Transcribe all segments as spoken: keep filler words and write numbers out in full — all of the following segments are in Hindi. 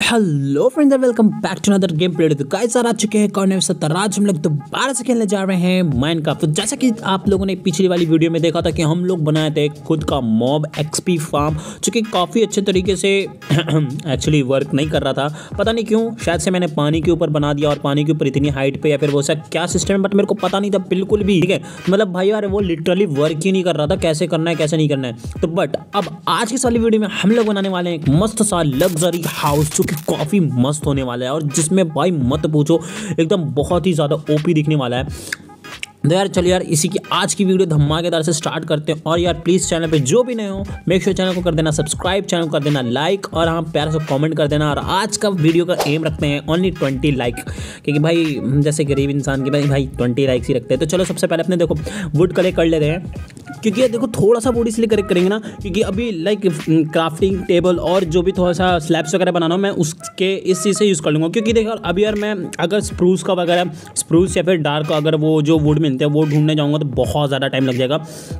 Hello friends, welcome back to another gameplay. तो गाइस आ चुके हैं कौन सत्तर। आज हम लोग दोबारा से खेलने जा रहे हैं माइनक्राफ्ट। तो जैसा कि आप लोगों ने पिछली वाली वीडियो में देखा था कि हम लोग बनाए थे खुद का मॉब एक्सपी फार्म, जो कि काफ़ी अच्छे तरीके से एक्चुअली वर्क नहीं कर रहा था। पता नहीं क्यों, शायद से मैंने पानी के ऊपर बना दिया और पानी के ऊपर इतनी हाइट पे, या फिर वो सा क्या सिस्टम है, बट मेरे को पता नहीं था बिल्कुल भी। ठीक है, मतलब भाई यार वो लिटरली वर्क ही नहीं कर रहा था, कैसे करना है कैसे नहीं करना है। तो बट अब आज की वाली वीडियो में हम लोग बनाने वाले हैं एक मस्त सा लग्जरी हाउस, जो कि काफ़ी मस्त होने वाला है और जिसमें भाई मत पूछो, एकदम बहुत ही ज़्यादा ओपी दिखने वाला है। तो यार चलिए यार, इसी की आज की वीडियो धमाकेदार से स्टार्ट करते हैं। और यार प्लीज़ चैनल पे जो भी नए हो, मेक श्योर चैनल को कर देना सब्सक्राइब, चैनल को कर देना लाइक, और हाँ प्यार से कमेंट कर देना। और आज का वीडियो का एम रखते हैं ओनली ट्वेंटी लाइक, क्योंकि भाई जैसे गरीब इंसान की भाई भाई ट्वेंटी लाइक्स ही रखते हैं। तो चलो सबसे पहले अपने देखो वुड कलेक्ट कर लेते हैं, क्योंकि यार देखो थोड़ा सा वुड इसलिए कलेक्ट करेंगे ना, क्योंकि अभी लाइक क्राफ्टिंग टेबल और जो भी थोड़ा सा स्लैब्स वगैरह बनाना हो, मैं उसके इस चीज़ से यूज़ कर लूँगा। क्योंकि देखो अभी यार मैं अगर स्प्रूस का वगैरह स्प्रूस या फिर डार्क अगर वो जो वुड मिलते हैं वो ढूंढने जाऊँगा तो बहुत ज़्यादा टाइम लग जाएगा।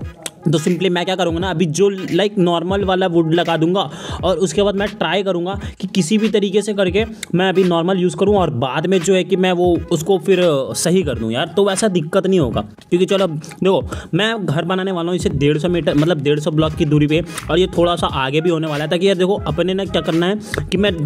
तो सिंपली मैं क्या करूँगा ना, अभी जो लाइक नॉर्मल वाला वुड लगा दूंगा और उसके बाद मैं ट्राई करूँगा कि किसी भी तरीके से करके मैं अभी नॉर्मल यूज़ करूँ, और बाद में जो है कि मैं वो उसको फिर सही कर दूँ यार, तो वैसा दिक्कत नहीं होगा। क्योंकि चलो देखो मैं घर बनाने वाला हूँ इसे डेढ़ सौ मीटर मतलब डेढ़ सौ ब्लॉक की दूरी पे, और ये थोड़ा सा आगे भी होने वाला है, ताकि यार देखो अपने ना क्या करना है कि मैं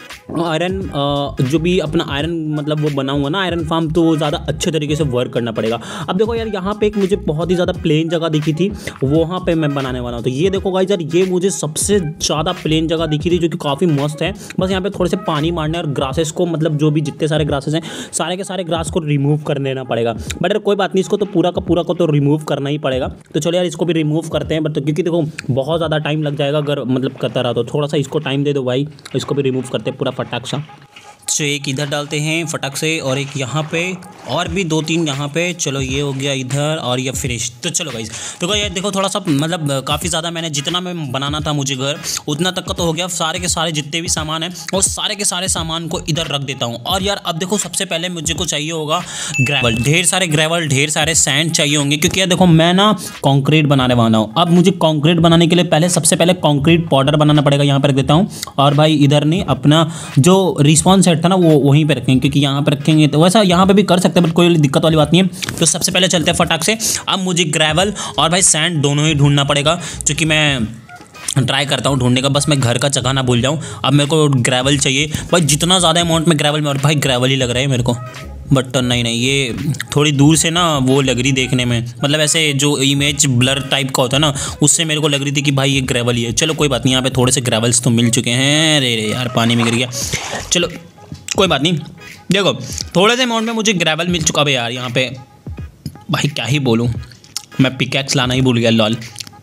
आयरन जो भी अपना आयरन मतलब वो बनाऊंगा ना आयरन फार्म, तो वो ज़्यादा अच्छे तरीके से वर्क करना पड़ेगा। अब देखो यार यहाँ पे एक मुझे बहुत ही ज़्यादा प्लेन जगह दिखी थी, वहाँ पे मैं बनाने वाला हूँ। तो ये देखो गाइस यार, ये मुझे सबसे ज़्यादा प्लेन जगह दिखी थी, जो कि काफ़ी मस्त है। बस यहाँ पे थोड़े से पानी मारना है और ग्रासेस को, मतलब जो भी जितने सारे ग्रासेस हैं सारे के सारे ग्रास को रिमूव कर देना पड़ेगा। बट यार कोई बात नहीं, इसको तो पूरा का पूरा को तो रिमूव करना ही पड़ेगा। तो चलो यार इसको भी रिमूव करते हैं, बट क्योंकि देखो बहुत ज़्यादा टाइम लग जाएगा अगर मतलब करता रहा, तो थोड़ा सा इसको टाइम दे दो भाई। इसको भी रिमूव करते हैं पूरा फटाक सा। तो एक इधर डालते हैं फटाक से, और एक यहाँ पे, और भी दो तीन यहाँ पे। चलो ये हो गया इधर, और ये फिनिश। तो चलो गाइस, तो गाइस देखो थोड़ा सा मतलब काफ़ी ज़्यादा मैंने जितना मैं बनाना था मुझे घर उतना तक का तो हो गया। सारे के सारे जितने भी सामान हैं वो सारे के सारे सामान को इधर रख देता हूँ। और यार अब देखो सबसे पहले मुझे को चाहिए होगा ग्रेवल, ढेर सारे ग्रेवल, ढेर सारे सैंड चाहिए होंगे, क्योंकि यार देखो मैं ना कॉन्क्रीट बनाने वाला हूँ। अब मुझे कॉन्क्रीट बनाने के लिए पहले सबसे पहले कॉन्क्रीट पाउडर बनाना पड़ेगा। यहाँ पर रख देता हूँ, और भाई इधर नहीं, अपना जो रिस्पॉन्स सेट था ना वो वहीं पे रखेंगे, क्योंकि यहाँ पे रखेंगे तो वैसा यहाँ पे भी कर सकते हैं, बट कोई दिक्कत वाली बात नहीं है। तो सबसे पहले चलते हैं फटाक से। अब मुझे ग्रेवल और भाई सैंड दोनों ही ढूंढना पड़ेगा, क्योंकि मैं ट्राई करता हूँ ढूंढने का, बस मैं घर का जगह ना भूल जाऊँ। अब मेरे को ग्रेवल चाहिए भाई, जितना ज़्यादा अमाउंट में ग्रेवल में, और भाई ग्रेवल ही लग रहा है मेरे को, बट नहीं नहीं ये थोड़ी दूर से ना वो लग रही देखने में, मतलब ऐसे जो इमेज ब्लर टाइप का होता है ना, उससे मेरे को लग रही थी कि भाई ये ग्रेवल ही है। चलो कोई बात नहीं, यहाँ पे थोड़े से ग्रेवल्स तो मिल चुके हैं। अरे रे यार पानी में गिर गया, चलो कोई बात नहीं। देखो थोड़े से अमाउंट में मुझे ग्रेवल मिल चुका है यार। यहाँ पे भाई क्या ही बोलूँ, मैं पिकैक्स लाना ही भूल गया लॉल।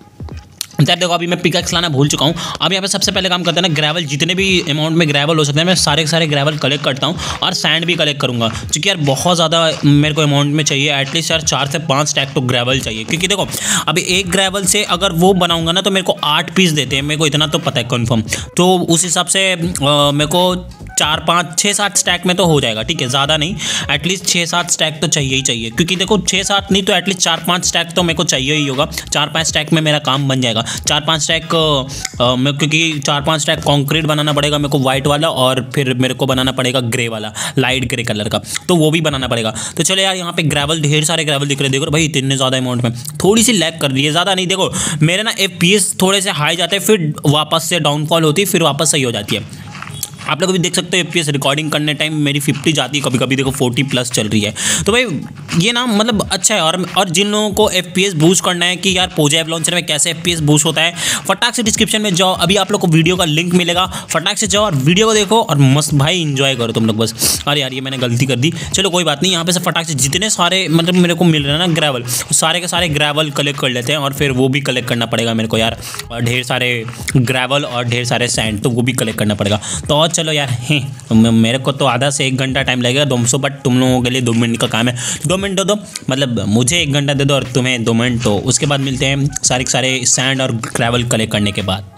यार देखो अभी मैं पिकैक्स लाना भूल चुका हूँ। अब यहाँ पे सबसे पहले काम करते हैं ना, ग्रेवल जितने भी अमाउंट में ग्रेवल हो सकते हैं मैं सारे के सारे ग्रेवल कलेक्ट करता हूँ, और सैंड भी कलेक्ट करूँगा, क्योंकि यार बहुत ज़्यादा मेरे को अमाउंट में चाहिए। एटलीस्ट यार चार से पाँच स्टैक तो ग्रेवल चाहिए, क्योंकि देखो अभी एक ग्रेवल से अगर वो बनाऊँगा ना तो मेरे को आठ पीस देते हैं, मेरे को इतना तो पता है कन्फर्म। तो उस हिसाब से मेरे को चार पाँच छः सात स्टैक में तो हो जाएगा, ठीक है, ज़्यादा नहीं, एटलीस्ट छः सात स्टैक तो चाहिए ही चाहिए। क्योंकि देखो छः सात नहीं तो एटलीस्ट चार पाँच स्टैक तो मेरे को चाहिए ही होगा। चार पाँच स्टैक में मेरा काम बन जाएगा। चार पाँच स्टैक मैं क्योंकि चार पाँच स्टैक कंक्रीट बनाना पड़ेगा मेरे को वाइट वाला, और फिर मेरे को बनाना पड़ेगा ग्रे वाला, लाइट ग्रे कलर का, तो वो भी बनाना पड़ेगा। तो चलो यार यहाँ पे ग्रेवल, ढेर सारे ग्रेवल दिख रहे हैं। देखो भाई इतने ज़्यादा अमाउंट में, थोड़ी सी लैग कर रही है, ज़्यादा नहीं। देखो मेरे ना एफ पी एस थोड़े से हाई जाते हैं, फिर वापस से डाउनफॉल होती है, फिर वापस सही हो जाती है। आप लोग भी देख सकते हो एफपीएस रिकॉर्डिंग करने टाइम मेरी फिफ्टी जाती है, कभी कभी देखो फोर्टी प्लस चल रही है। तो भाई ये ना मतलब अच्छा है। और और जिन लोगों को एफपीएस बूस्ट करना है कि यार पोजैप लॉन्चर में कैसे एफपीएस बूस्ट होता है, फटाक से डिस्क्रिप्शन में जाओ, अभी आप लोग को वीडियो का लिंक मिलेगा, फटाक से जाओ और वीडियो को देखो और मस्त भाई इंजॉय करो तुम लोग बस। अरे यार ये मैंने गलती कर दी, चलो कोई बात नहीं। यहाँ पे से फटाक से जितने सारे मतलब मेरे को मिल रहे हैं ना ग्रेवल, सारे के सारे ग्रेवल कलेक्ट कर लेते हैं, और फिर वो भी कलेक्ट करना पड़ेगा मेरे को यार, और ढेर सारे ग्रेवल और ढेर सारे सैंड तो वो भी कलेक्ट करना पड़ेगा। तो और चलो यार हैं, मेरे को तो आधा से एक घंटा टाइम लगेगा दो सौ, बट तुम लोगों के लिए दो मिनट का काम है। दो मिनट दो दो मतलब मुझे एक घंटा दे दो और तुम्हें दो मिनट, तो उसके बाद मिलते हैं सारे सारे सैंड और ग्रेवल कलेक्ट करने के बाद।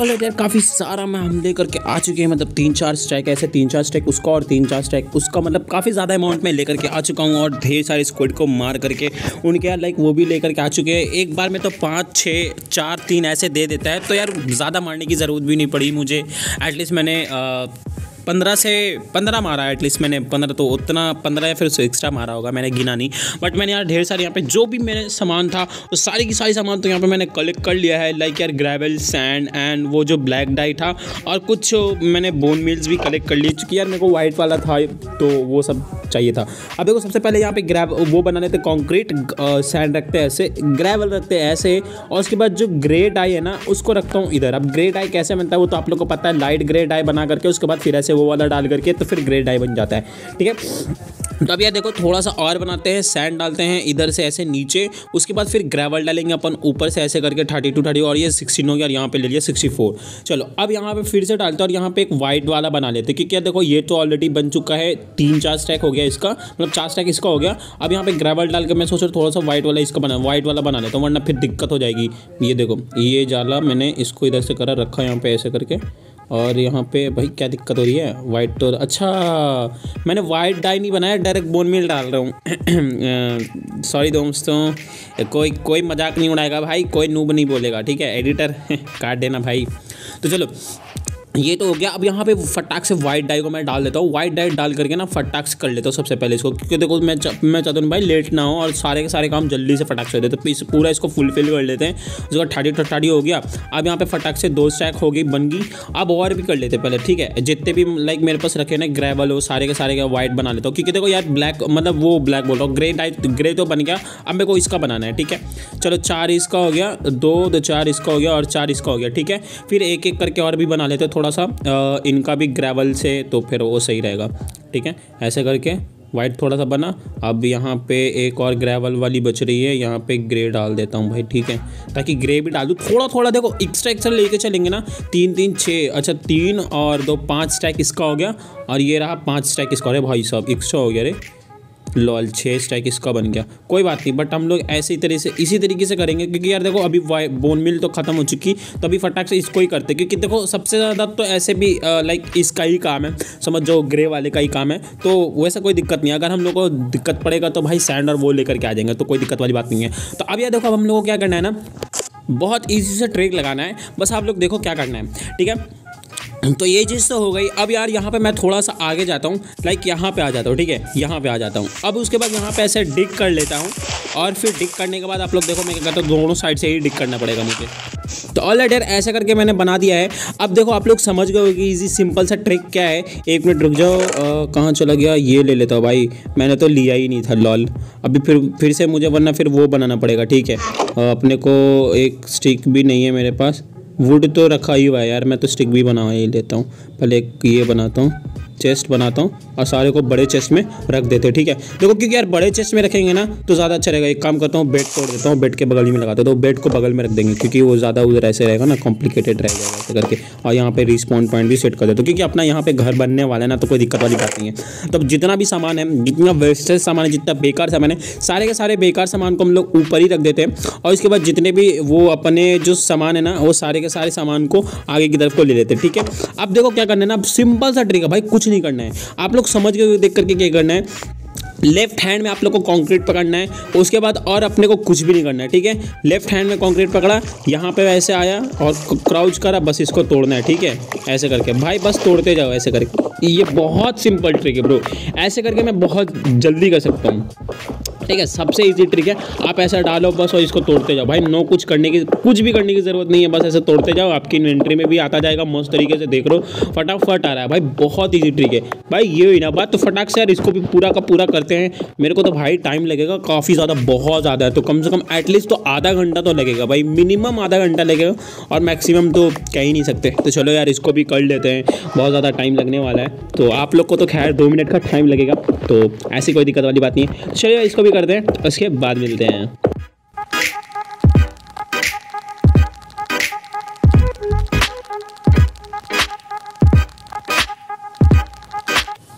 ऑल यार काफ़ी सारा मैं हम ले करके आ चुके हैं, मतलब तीन चार स्ट्राइक ऐसे, तीन चार स्ट्राइक उसका और तीन चार स्ट्राइक उसका, मतलब काफ़ी ज़्यादा अमाउंट में लेकर के आ चुका हूँ और ढेर सारे स्क्वाड को मार करके उनके यार लाइक वो भी लेकर के आ चुके हैं। एक बार में तो पाँच छः चार तीन ऐसे दे देता है, तो यार ज़्यादा मारने की ज़रूरत भी नहीं पड़ी मुझे। एटलीस्ट मैंने आ, पंद्रह से पंद्रह मारा है, एटलीस्ट मैंने पंद्रह, तो उतना पंद्रह या फिर उससे एक्स्ट्रा मारा होगा, मैंने गिना नहीं। बट मैंने यार ढेर सारे यहाँ पे जो भी मेरे सामान था वो सारी की सारी सामान तो यहाँ पे मैंने कलेक्ट कर लिया है। लाइक यार ग्रेवल, सैंड एंड वो जो ब्लैक डाई था, और कुछ मैंने बोन मिल्स भी कलेक्ट कर लिए, क्योंकि यार मेरे को वाइट वाला था तो वो सब चाहिए था। अब देखो सबसे पहले यहाँ पे ग्रैव वो बना लेते कॉन्क्रीट, सैंड रखते हैं ऐसे, ग्रेवल रखते हैं ऐसे, और उसके बाद जो ग्रे डाई है ना उसको रखता हूँ इधर। अब ग्रे डाई कैसे बनता है वो तो आप लोग को पता है, लाइट ग्रे डाई बना करके उसके बाद फिर ऐसे वो वाला डाल करके तो फिर ग्रे डाई बन जाता है, ठीक है। तो अब यार देखो थोड़ा सा और बनाते हैं, सैंड डालते हैं इधर से ऐसे नीचे, उसके बाद फिर ग्रेवल डालेंगे अपन ऊपर से ऐसे करके थर्टी टू थर्टी, और ये सिक्सटीन हो गया, और यहाँ पे ले लिया सिक्सटी फोर। चलो अब यहाँ पे फिर से डालते हैं और यहाँ पे एक वाइट वाला बना लेते हैं, क्योंकि यार देखो ये तो ऑलरेडी बन चुका है, तीन चार स्टैक हो गया इसका, मतलब चार स्टैक इसका हो गया। अब यहाँ पे ग्रेवल डाल के मैं सोच रहा थोड़ा सा वाइट वाला इसका बना वाइट वाला बना लेता हूँ, वरना फिर दिक्कत हो जाएगी। ये देखो ये जाला मैंने इसको इधर से करा रखा यहाँ पे ऐसे करके, और यहाँ पे भाई क्या दिक्कत हो रही है, वाइट तो अच्छा मैंने वाइट डाई नहीं बनाया, डायरेक्ट बोन मिल डाल रहा हूँ। सॉरी दोस्तों, कोई कोई मजाक नहीं उड़ाएगा भाई, कोई नूब नहीं बोलेगा, ठीक है एडिटर काट देना भाई। तो चलो ये तो हो गया। अब यहाँ पे फटाक से वाइट डाई को मैं डाल देता हूँ, वाइट डाई डाल करके ना फटाक से कर लेता हूँ सबसे पहले इसको, क्योंकि देखो मैं च, मैं चाहता हूँ भाई लेट ना हो और सारे के सारे काम जल्दी से फटाक से हो जाते, तो इस पूरा इसको फुलफिल कर लेते हैं। उसके बाद थर्टी थर्टी हो गया। अब यहाँ पे फटाक से दो स्टैक हो गई बन गई। अब और भी कर लेते पहले, ठीक है, जितने भी लाइक मेरे पास रखे ना ग्रेवल हो सारे के सारे का वाइट बना लेता हूँ, क्योंकि देखो यार ब्लैक मतलब वो ब्लैक बोल रहा हूँ, ग्रे डाई ग्रे तो बन गया। अब मेरे को इसका बनाना है, ठीक है। चलो चार इसका हो गया, दो दो चार इसका हो गया और चार इसका हो गया, ठीक है। फिर एक एक करके और भी बना लेते थोड़ा सा इनका भी ग्रेवल से, तो फिर वो सही रहेगा, ठीक है। ऐसे करके वाइट थोड़ा सा बना। अब यहाँ पे एक और ग्रेवल वाली बच रही है, यहाँ पे ग्रे डाल देता हूँ भाई, ठीक है, ताकि ग्रे भी डाल दूँ थोड़ा थोड़ा। देखो एक्स्ट्रा एक्स्ट्रा लेके चलेंगे ना, तीन तीन छः, अच्छा तीन और दो पाँच स्टैक इसका हो गया, और ये रहा पाँच स्टैक इसका। अरे भाई साहब एक्स्ट्रा हो गया रे, लॉल छः स्टैक इसका बन गया, कोई बात नहीं। बट हम लोग ऐसे ही तरह से इसी तरीके से करेंगे, क्योंकि यार देखो अभी बोन मिल तो ख़त्म हो चुकी, तो अभी फटाक से इसको ही करते, क्योंकि देखो सबसे ज़्यादा तो ऐसे भी लाइक इसका ही काम है, समझ जाओ ग्रे वाले का ही काम है, तो वैसा कोई दिक्कत नहीं है। अगर हम लोग को दिक्कत पड़ेगा तो भाई सैंड और वो लेकर के आ जाएंगे, तो कोई दिक्कत वाली बात नहीं है। तो अब यार देखो अब हम लोग को क्या करना है ना, बहुत ईजी से ट्रिक लगाना है, बस आप लोग देखो क्या करना है, ठीक है। तो ये चीज़ तो हो गई। अब यार यहाँ पे मैं थोड़ा सा आगे जाता हूँ, लाइक यहाँ पे आ जाता हूँ, ठीक है, यहाँ पे आ जाता हूँ। अब उसके बाद यहाँ पे ऐसे डिग कर लेता हूँ, और फिर डिग करने के बाद आप लोग देखो मैं क्या करता हूँ, दोनों साइड से ही डिग करना पड़ेगा मुझे। तो ऑल राइट यार ऐसे करके मैंने बना दिया है। अब देखो आप लोग समझ गए कि इजी सिंपल सा ट्रिक क्या है। एक मिनट रुक जाओ, कहाँ चला गया, ये ले लेता हूँ भाई, मैंने तो लिया ही नहीं था लॉल। अभी फिर फिर से मुझे वरना फिर वो बनाना पड़ेगा, ठीक है। अपने को एक स्टिक भी नहीं है मेरे पास, वुड तो रखा ही हुआ है यार, मैं तो स्टिक भी बना ही लेता हूँ। पहले एक ये बनाता हूँ, चेस्ट बनाता हूँ, और सारे को बड़े चेस्ट में रख देते हैं, ठीक है। देखो क्योंकि यार बड़े चेस्ट में रखेंगे ना तो ज़्यादा अच्छा रहेगा। एक काम करता हूँ, बेड तोड़ देता हूँ, बेड के बगल में लगाता हूँ, तो बेड को बगल में रख देंगे, क्योंकि वो ज़्यादा उधर ऐसे रहेगा ना, कॉम्प्लिकेटेड रह जाएगा ऐसे करके। और यहाँ पे रिस्पॉन्ड पॉइंट भी सेट कर देता हूँ, क्योंकि अपना यहाँ पे घर बनने वाला है ना, तो कोई दिक्कत वाली बात नहीं है। तो जितना भी सामान है, जितना वेस्टेज सामान है, जितना बेकार सामान है, सारे के सारे बेकार सामान को हम लोग ऊपर ही रख देते हैं, और इसके बाद जितने भी वो अपने जो सामान है ना, वो सारे के सारे सामान को आगे की तरफ को ले लेते हैं, ठीक है। अब देखो क्या करना है ना, अब सिंपल सा ट्रिक है भाई, कुछ नहीं करना है। आप लोग समझ गए देख करके क्या करना है, लेफ्ट हैंड में आप लोग को कंक्रीट पकड़ना है, उसके बाद और अपने को कुछ भी नहीं करना है, ठीक है। लेफ्ट हैंड में कंक्रीट पकड़ा, यहाँ पे वैसे आया और क्राउच करा, बस इसको तोड़ना है, ठीक है। ऐसे करके भाई बस तोड़ते जाओ ऐसे करके। ये बहुत सिंपल ट्रिक है ब्रो, ऐसे करके मैं बहुत जल्दी कर सकता हूँ, ठीक है। सबसे इजी ट्रिक है, आप ऐसा डालो बस और इसको तोड़ते जाओ भाई, नो कुछ करने की कुछ भी करने की ज़रूरत नहीं है, बस ऐसे तोड़ते जाओ, आपकी इन्वेंट्री में भी आता जाएगा मस्त तरीके से। देख लो फटाफट आ रहा है भाई, बहुत ईजी ट्रिक है भाई। ये हुई ना बात, तो फटाक से यार इसको भी पूरा का पूरा करते हैं। मेरे को तो भाई टाइम लगेगा काफ़ी ज़्यादा, बहुत ज़्यादा है, तो कम से कम एटलीस्ट तो आधा घंटा तो लगेगा भाई, मिनिमम आधा घंटा लगेगा, और मैक्सिमम तो कह ही नहीं सकते। तो चलो यार इसको भी कर लेते हैं, बहुत ज़्यादा टाइम लगने वाला है। तो आप लोग को तो खैर दो मिनट का टाइम लगेगा, तो ऐसी कोई दिक्कत वाली बात नहीं है। चलिए इसको भी करते हैं, उसके बाद मिलते हैं।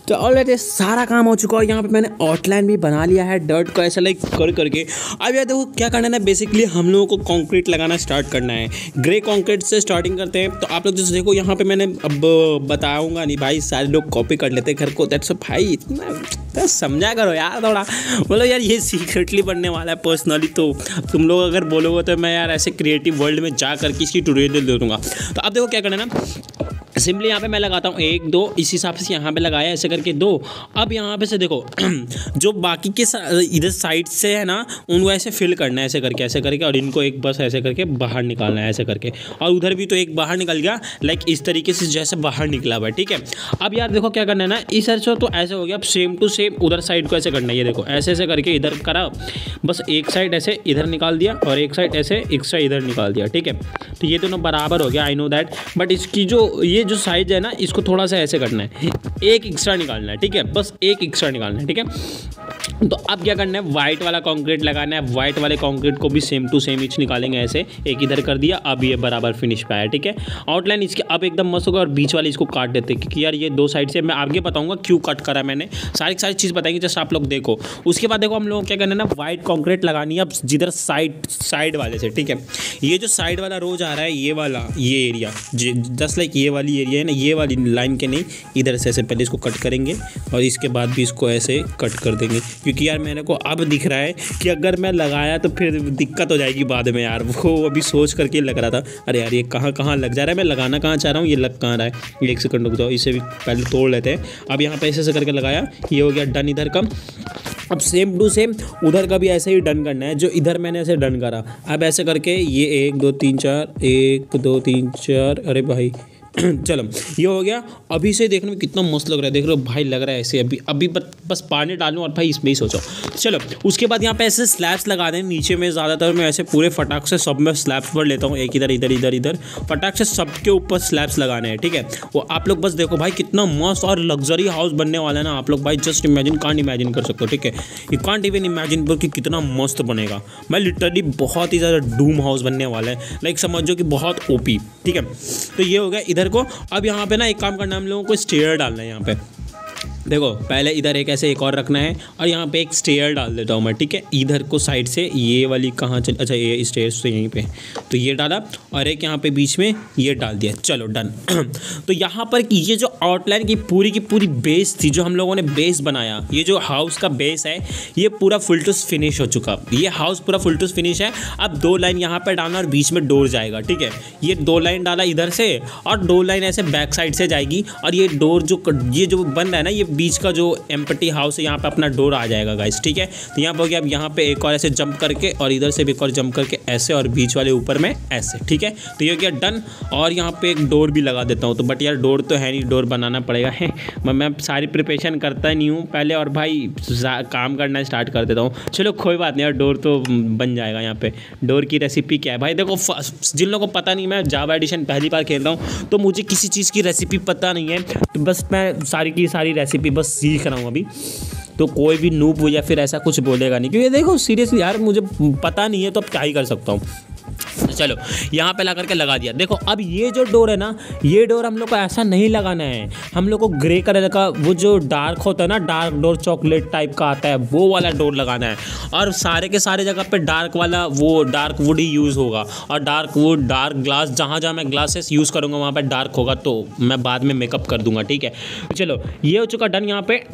तो ऑलरेडी सारा काम हो चुका है। यहाँ पे मैंने आउटलाइन भी बना लिया है डर्ट को ऐसा लाइक कर करके। अब यार देखो क्या करना है ना, बेसिकली हम लोगों को कंक्रीट लगाना स्टार्ट करना है। ग्रे कंक्रीट से स्टार्टिंग करते हैं। तो आप लोग जैसे देखो यहाँ पे मैंने अब बताऊंगा नहीं भाई, सारे लोग कॉपी कर लेते हैं घर को। दैट्स भाई इतना तो समझा करो यार थोड़ा, बोलो यार ये सीक्रेटली बनने वाला है पर्सनली। तो तुम लोग अगर बोलोगे तो मैं यार ऐसे क्रिएटिव वर्ल्ड में जा करके इसकी ट्यूटोरियल दे दूँगा। तो अब देखो क्या करना है ना, सिंपली यहाँ पे मैं लगाता हूँ एक दो, इस हिसाब से यहाँ पे लगाया ऐसे करके दो। अब यहाँ पे से देखो जो बाकी के इधर साइड से है ना, उनको ऐसे फिल करना है ऐसे करके ऐसे करके, और इनको एक बस ऐसे करके बाहर निकालना है ऐसे करके। और उधर भी तो एक बाहर निकल गया लाइक इस तरीके से जैसे बाहर निकला हुआ है, ठीक है। अब यार देखो क्या करना है ना, इस साइड से तो ऐसे हो गया। अब सेम टू सेम उधर साइड को ऐसे करना है। ये देखो ऐसे ऐसे करके इधर करा, बस एक साइड ऐसे इधर निकाल दिया और एक साइड ऐसे एक्स्ट्रा इधर निकाल दिया, ठीक है। तो ये दोनों बराबर हो गया, आई नो दैट। बट इसकी जो ये जो साइज है ना, इसको थोड़ा सा ऐसे करना है, एक एक्स्ट्रा निकालना है, ठीक है। बस एक एक्स्ट्रा निकालना है, ठीक है। तो अब क्या करना है, वाइट वाला कंक्रीट लगाना है। वाइट वाले कंक्रीट को भी सेम टू सेम इच निकालेंगे ऐसे, एक इधर कर दिया। अब ये बराबर फिनिश पाया, ठीक है। आउटलाइन इसके अब एकदम मस्त होगा। और बीच वाले इसको काट देते हैं, क्योंकि यार ये दो साइड से मैं आगे बताऊंगा क्यों कट करा मैंने, सारी सारी चीज़ बताएंगे, जस्ट आप लोग देखो। उसके बाद देखो हम लोग क्या करना है ना, वाइट कंक्रीट लगानी है अब जिधर साइड साइड वाले से, ठीक है। ये जो साइड वाला रोज आ रहा है, ये वाला ये एरिया जस्ट लाइक ये वाली एरिया है ना, ये वाली लाइन के नहीं, इधर से ऐसे पहले इसको कट करेंगे और इसके बाद भी इसको ऐसे कट कर देंगे। क्योंकि यार मेरे को अब दिख रहा है कि अगर मैं लगाया तो फिर दिक्कत हो जाएगी बाद में यार। वो अभी सोच करके लग रहा था, अरे यार ये कहाँ कहाँ लग जा रहा है, मैं लगाना कहाँ चाह रहा हूँ, ये लग कहाँ रहा है। एक सेकंड रुक जाओ, इसे भी पहले तोड़ लेते हैं। अब यहाँ पे ऐसे ऐसे करके लगाया, ये हो गया डन इधर का। अब सेम टू सेम उधर का भी ऐसे ही डन करना है, जो इधर मैंने ऐसे डन करा। अब ऐसे करके ये एक दो तीन चार, एक दो तीन चार, अरे भाई चलो ये हो गया। अभी से देखने में कितना मस्त लग रहा है, देख रहे हो भाई, लग रहा है ऐसे। अभी अभी बस पानी डालूं और भाई इसमें ही सोचो। चलो उसके बाद यहाँ पे ऐसे स्लैब्स लगा दें नीचे में। ज़्यादातर मैं ऐसे पूरे फटाक से सब में स्लैब्स पर लेता हूँ, एक इधर इधर इधर इधर फटाक से सबके ऊपर स्लैब्स लगाने हैं, ठीक है। वो आप लोग बस देखो भाई कितना मस्त और लग्जरी हाउस बनने वाला है ना। आप लोग भाई जस्ट इमेजिन कांट इमेजिन कर सकते हो, ठीक है। यू कांट इवन इमेजिन कि कितना मस्त बनेगा। मैं लिटरली बहुत ही ज़्यादा डूम हाउस बनने वाला है, लाइक समझो कि बहुत ओपी, ठीक है। तो ये हो गया इधर को। अब यहाँ पे ना एक काम करना है, हम लोगों को स्टेयर डालना है यहाँ पे। देखो पहले इधर एक ऐसे एक और रखना है और यहाँ पे एक स्टेयर डाल देता हूँ मैं, ठीक है। इधर को साइड से ये वाली कहाँ चल, अच्छा ये स्टेयर से यहीं पे, तो ये डाला और एक यहाँ पे बीच में ये डाल दिया। चलो डन। तो यहाँ पर ये जो आउटलाइन की पूरी की पूरी बेस थी, जो हम लोगों ने बेस बनाया, ये जो हाउस का बेस है, ये पूरा फुल टू फिनिश हो चुका। ये हाउस पूरा फुल टू फिनिश है। अब दो लाइन यहाँ पर डालना और बीच में डोर जाएगा, ठीक है। ये दो लाइन डाला इधर से और दो लाइन ऐसे बैक साइड से जाएगी। और ये डोर जो ये जो बन रहा है ना, ये बीच का जो एम्प्टी हाउस है, यहाँ पे अपना डोर आ जाएगा गाइस, ठीक है। तो यहाँ पे हो गया। अब यहाँ पे एक और ऐसे जंप करके और इधर से भी एक और जंप करके ऐसे, और बीच वाले ऊपर में ऐसे, ठीक है। तो ये हो गया डन। और यहाँ पे एक डोर भी लगा देता हूँ। तो बट यार डोर तो है नहीं, डोर बनाना पड़ेगा है। मैं सारी प्रिपरेशन करता नहीं हूँ पहले, और भाई काम करना स्टार्ट कर देता हूँ। चलो कोई बात नहीं यार, डोर तो बन जाएगा। यहाँ पे डोर की रेसिपी क्या है भाई, देखो जिन लोगों को पता नहीं, मैं जावा एडिशन पहली बार खेल रहा हूँ, तो मुझे किसी चीज़ की रेसिपी पता नहीं है। तो बस मैं सारी की सारी रेसिपी बस सीख रहा हूँ अभी। तो कोई भी नूब या फिर ऐसा कुछ बोलेगा नहीं, क्योंकि देखो सीरियसली यार मुझे पता नहीं है, तो अब क्या ही कर सकता हूँ। चलो यहाँ पे ला करके लगा दिया। देखो अब ये जो डोर है ना, ये डोर हम लोग को ऐसा नहीं लगाना है। हम लोग को ग्रे कलर का वो जो डार्क होता है ना, डार्क डोर चॉकलेट टाइप का आता है, वो वाला डोर लगाना है। और सारे के सारे जगह पे डार्क वाला वो डार्क वुड ही यूज़ होगा। और डार्क वुड, डार्क ग्लास, जहाँ जहाँ मैं ग्लासेस यूज़ करूँगा वहाँ पर डार्क होगा, तो मैं बाद में मेकअप कर दूँगा, ठीक है। चलो ये हो चुका डन यहाँ पे।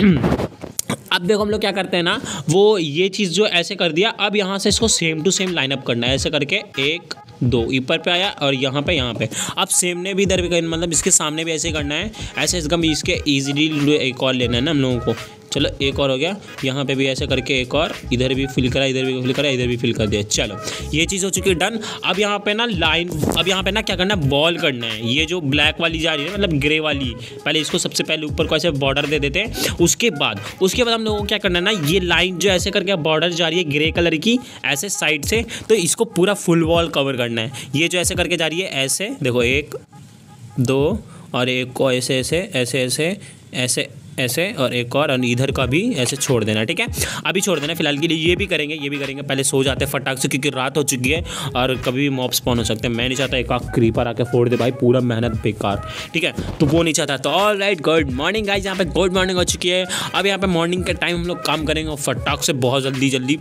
अब देखो हम लोग क्या करते हैं ना, वो ये चीज़ जो ऐसे कर दिया। अब यहाँ से इसको सेम टू सेम लाइनअप करना है, ऐसे करके एक दो ऊपर पे आया और यहाँ पे यहाँ पे। अब सेम ने भी इधर भी, मतलब इसके सामने भी ऐसे करना है, ऐसे इसका भी इसके इजीली एक और लेना है ना हम लोगों को। चलो एक और हो गया, यहाँ पे भी ऐसे करके एक और, इधर भी फिल करा, इधर भी फिल करा, इधर भी फिल कर दिया। चलो ये चीज़ हो चुकी है डन। अब यहाँ पे ना लाइन, अब यहाँ पे ना क्या करना है, बॉल करना है। ये जो ब्लैक वाली जा रही है, मतलब ग्रे वाली, पहले इसको सबसे पहले ऊपर को ऐसे बॉर्डर दे देते हैं। उसके बाद उसके बाद हम लोगों को क्या करना है ना, ये लाइन जो ऐसे करके बॉर्डर जा रही है ग्रे कलर की ऐसे साइड से, तो इसको पूरा फुल वॉल कवर करना है। ये जो ऐसे करके जा रही है ऐसे, देखो एक दो और एक को ऐसे ऐसे ऐसे ऐसे ऐसे ऐसे और एक और, और इधर का भी ऐसे छोड़ देना, ठीक है। अभी छोड़ देना फिलहाल के लिए, ये भी करेंगे ये भी करेंगे। पहले सो जाते हैं फटाक से, क्योंकि रात हो चुकी है और कभी भी मॉब स्पॉन हो सकते हैं। मैं नहीं चाहता एक आख क्रीपर आके फोड़ दे भाई, पूरा मेहनत बेकार, ठीक है, तो वो नहीं चाहता। तो all right, good morning guys, यहाँ पे गुड मॉर्निंग हो चुकी है। अब यहाँ पे मॉर्निंग के टाइम हम लोग काम करेंगे फटाक से, बहुत जल्दी जल्दी।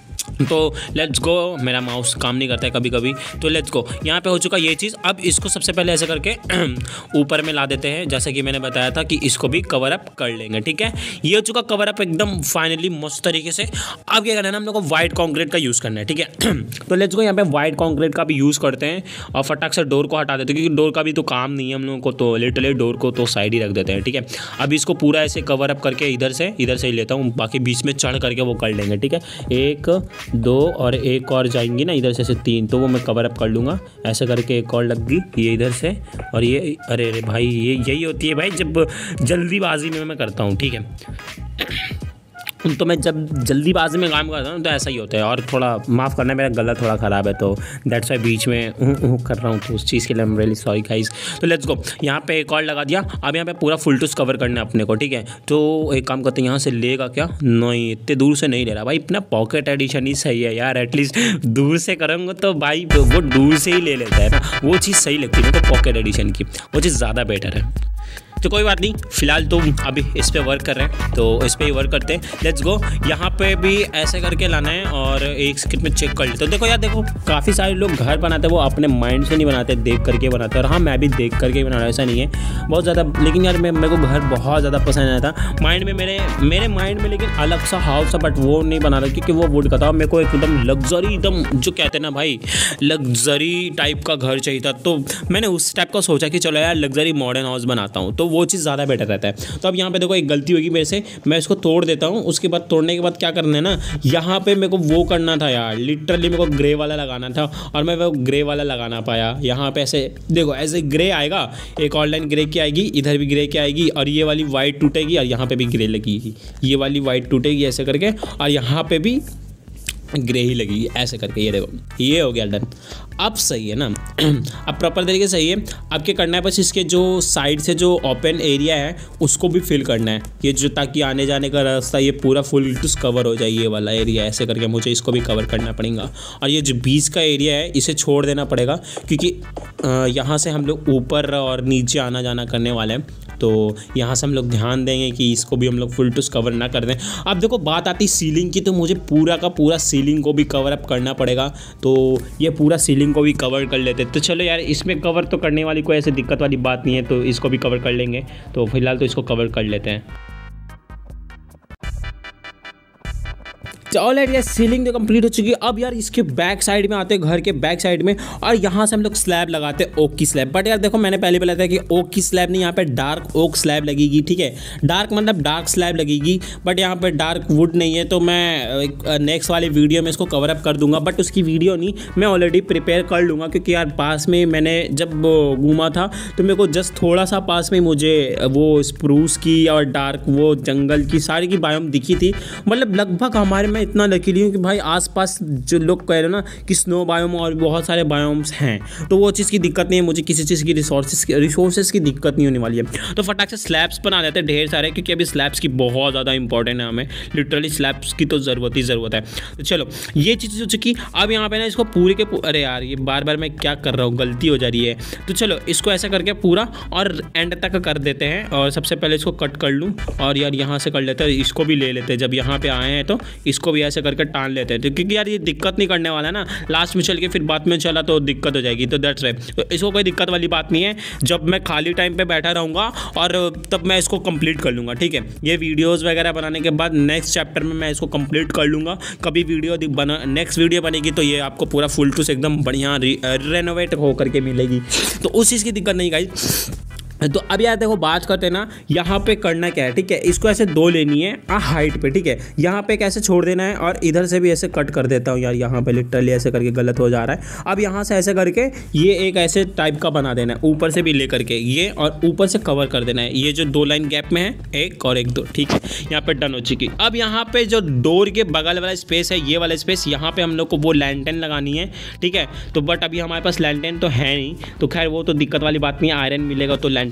तो लेट्स गो। मेरा माउस काम नहीं करता है कभी कभी, तो लेट्स गो। यहाँ पे हो चुका ये चीज़। अब इसको सबसे पहले ऐसे करके ऊपर में ला देते हैं, जैसे कि मैंने बताया था कि इसको भी कवर अप कर लेंगे, ठीक है। ये हो चुका कवर अप एकदम फाइनली मस्त तरीके से। अब क्या करना है ना, हम लोग को वाइट कॉन्क्रीट का यूज़ करना है, ठीक है। तो लेट्स गो, यहाँ पे वाइट कॉन्क्रीट का भी यूज़ करते हैं और फटाक से डोर को हटा देते हैं, क्योंकि डोर का भी तो काम नहीं है हम लोगों को, तो लिटरली डोर को तो साइड ही रख देते हैं, ठीक है। अब इसको पूरा ऐसे कवर अप करके इधर से इधर से ही लेता हूँ, बाकी बीच में चढ़ करके वो कर लेंगे, ठीक है। एक दो और एक और जाएंगी ना इधर से ऐसे तीन, तो वो मैं कवर अप कर लूँगा ऐसे करके। एक और लग गई ये इधर से, और ये अरे अरे भाई, ये यही होती है भाई जब जल्दीबाजी में मैं करता हूँ, ठीक है। तो मैं जब जल्दीबाजी में काम करता हूँ तो ऐसा ही होता है। और थोड़ा माफ़ करना, मेरा गला थोड़ा ख़राब है, तो दैट्स वाई बीच में ऊँ ऊँ कर रहा हूँ, तो उस चीज़ के लिए I am really sorry guys. तो लेट्स गो, यहाँ पे एक और लगा दिया। अब यहाँ पे पूरा फुल टूस कवर करना है अपने को, ठीक है। तो एक काम करते हैं, यहाँ से लेगा क्या, नहीं इतने दूर से नहीं ले रहा भाई, इतना पॉकेट एडिशन ही सही है यार। एटलीस्ट दूर से करूँगा तो भाई वो दूर से ही ले लेता है ना, वो चीज़ सही लगती है मेरे को पॉकेट एडिशन की, वो चीज़ ज़्यादा बेटर है। तो कोई बात नहीं, फिलहाल तो अभी इस पे वर्क कर रहे हैं, तो इस पे ही वर्क करते हैं। Let's go. यहाँ पे भी ऐसे करके लाना है और एक सेकंड में चेक कर लेते। तो देखो यार, देखो काफ़ी सारे लोग घर बनाते हैं वो अपने माइंड से नहीं बनाते, देख करके बनाते हैं। और हाँ, मैं भी देख करके बना रहा हूँ, ऐसा नहीं है बहुत ज़्यादा, लेकिन यार मैं मेरे को घर बहुत ज़्यादा पसंद आया था। माइंड में मेरे मेरे माइंड में लेकिन अलग सा हाउस था, बट वो नहीं बना रहा क्योंकि वो वुड का था। मेरे को एकदम लग्जरी, एकदम जो कहते हैं ना भाई, लग्जरी टाइप का घर चाहिए था। तो मैंने उस टाइप का सोचा कि चलो यार लग्जरी मॉडर्न हाउस बनाता हूँ, तो वो चीज़ ज़्यादा बेटर रहता है। तो अब यहाँ पे देखो एक गलती होगी मेरे से, मैं इसको तोड़ देता हूँ। उसके बाद तोड़ने के बाद क्या करना है ना, यहाँ पे मेरे को वो करना था यार, लिटरली मेरे को ग्रे वाला लगाना था और मैं वो ग्रे वाला लगा ना पाया। यहाँ पे ऐसे देखो, ऐसे ग्रे आएगा, एक और लाइन ग्रे की आएगी, इधर भी ग्रे की आएगी, और ये वाली वाइट टूटेगी और यहाँ पे भी ग्रे लगेगी, ये वाली वाइट टूटेगी ऐसे करके, और यहाँ पे भी ग्रे ही लगेगी ऐसे करके। ये देखो, ये हो गया डन। अब सही है ना, अब प्रॉपर तरीके से सही है। अब क्या करना है, बस इसके जो साइड से जो ओपन एरिया है उसको भी फिल करना है, ये जो, ताकि आने जाने का रास्ता ये पूरा फुल टूस कवर हो जाए। ये वाला एरिया ऐसे करके मुझे इसको भी कवर करना पड़ेगा, और ये जो बीच का एरिया है इसे छोड़ देना पड़ेगा, क्योंकि यहाँ से हम लोग ऊपर और नीचे आना जाना करने वाले हैं। तो यहाँ से हम लोग ध्यान देंगे कि इसको भी हम लोग फुल टूस कवर ना कर दें। अब देखो बात आती सीलिंग की, तो मुझे पूरा का पूरा सीलिंग को भी कवर अप करना पड़ेगा, तो ये पूरा सीलिंग को भी कवर कर लेते। तो चलो यार, इसमें कवर तो करने वाली कोई ऐसे दिक्कत वाली बात नहीं है, तो इसको भी कवर कर लेंगे। तो फिलहाल तो इसको कवर कर लेते हैं। ऑल एरिया सीलिंग तो कंप्लीट हो चुकी है। अब यार इसके बैक साइड में आते हैं, घर के बैक साइड में, और यहाँ से हम लोग स्लैब लगाते हैं, ओक की स्लैब। बट यार देखो, मैंने पहले बताया था कि ओक की स्लैब नहीं, यहाँ पे डार्क ओक स्लैब लगेगी, ठीक है। डार्क मतलब डार्क स्लैब लगेगी, बट यहाँ पे डार्क वुड नहीं है। तो मैं नेक्स्ट वाली वीडियो में इसको कवर अप कर दूंगा, बट उसकी वीडियो नहीं, मैं ऑलरेडी प्रिपेयर कर लूँगा, क्योंकि यार पास में मैंने जब घूमा था तो मेरे को जस्ट थोड़ा सा पास में मुझे वो स्प्रूस की और डार्क वो जंगल की सारी की बायोम दिखी थी। मतलब लगभग हमारे में इतना लकीली हूँ कि भाई आसपास जो लोग कह रहे हैं ना कि स्नो बायोम और बहुत सारे बायोम्स हैं, तो वो चीज़ की दिक्कत नहीं है, मुझे किसी चीज़ की रिसोर्सेज रिसोर्सेज की दिक्कत नहीं होने वाली है। तो फटाक से स्लैब्स बना देते हैं ढेर सारे, क्योंकि अभी स्लैब्स की बहुत ज़्यादा इंपॉर्टेंट है, हमें लिटरली स्लैब्स की तो ज़रूरत ही ज़रूरत है। तो चलो ये चीज़ हो चुकी। अब यहाँ पे ना इसको पूरे के, अरे यार ये बार बार मैं क्या कर रहा हूँ, गलती हो जा रही है। तो चलो इसको ऐसा करके पूरा और एंड तक कर देते हैं, और सबसे पहले इसको कट कर लूँ, और यार यहाँ से कर लेते हैं, इसको भी ले लेते हैं। जब यहाँ पे आए हैं तो इसको भी ऐसे करके टान लेते हैं, तो क्योंकि यार ये दिक्कत नहीं करने वाला है ना, लास्ट में चल के फिर बाद में चला तो दिक्कत हो जाएगी। तो दैट्स राइट, तो इसको कोई दिक्कत वाली बात नहीं है, जब मैं खाली टाइम पे बैठा रहूँगा और तब मैं इसको कंप्लीट कर लूँगा, ठीक है। ये वीडियोज़ वगैरह बनाने के बाद नेक्स्ट चैप्टर में मैं इसको कंप्लीट कर लूँगा। कभी वीडियो बना नेक्स्ट वीडियो बनेगी तो ये आपको पूरा फुल टूस एकदम बढ़िया रेनोवेट होकर के मिलेगी, तो उस चीज़ की दिक्कत नहीं गाइस। तो अब यार देखो बात करते हैं ना, यहाँ पे करना क्या है, ठीक है। इसको ऐसे दो लेनी है आ हाइट पे, ठीक है। यहाँ पे कैसे छोड़ देना है, और इधर से भी ऐसे कट कर देता हूँ यार, यहाँ पे लिटरली ऐसे करके गलत हो जा रहा है। अब यहाँ से ऐसे करके ये एक ऐसे टाइप का बना देना है, ऊपर से भी ले करके ये, और ऊपर से कवर कर देना है, ये जो दो लाइन गैप में है, एक और एक दो, ठीक है। यहाँ पे डन हो चुकी। अब यहाँ पे जो डोर के बगल वाला स्पेस है, ये वाला स्पेस, यहाँ पे हम लोग को वो लैंटर्न लगानी है, ठीक है। तो बट अभी हमारे पास लैंटर्न तो है नहीं, तो खैर वो तो दिक्कत वाली बात नहीं है, आयरन मिलेगा तो लैंटर्न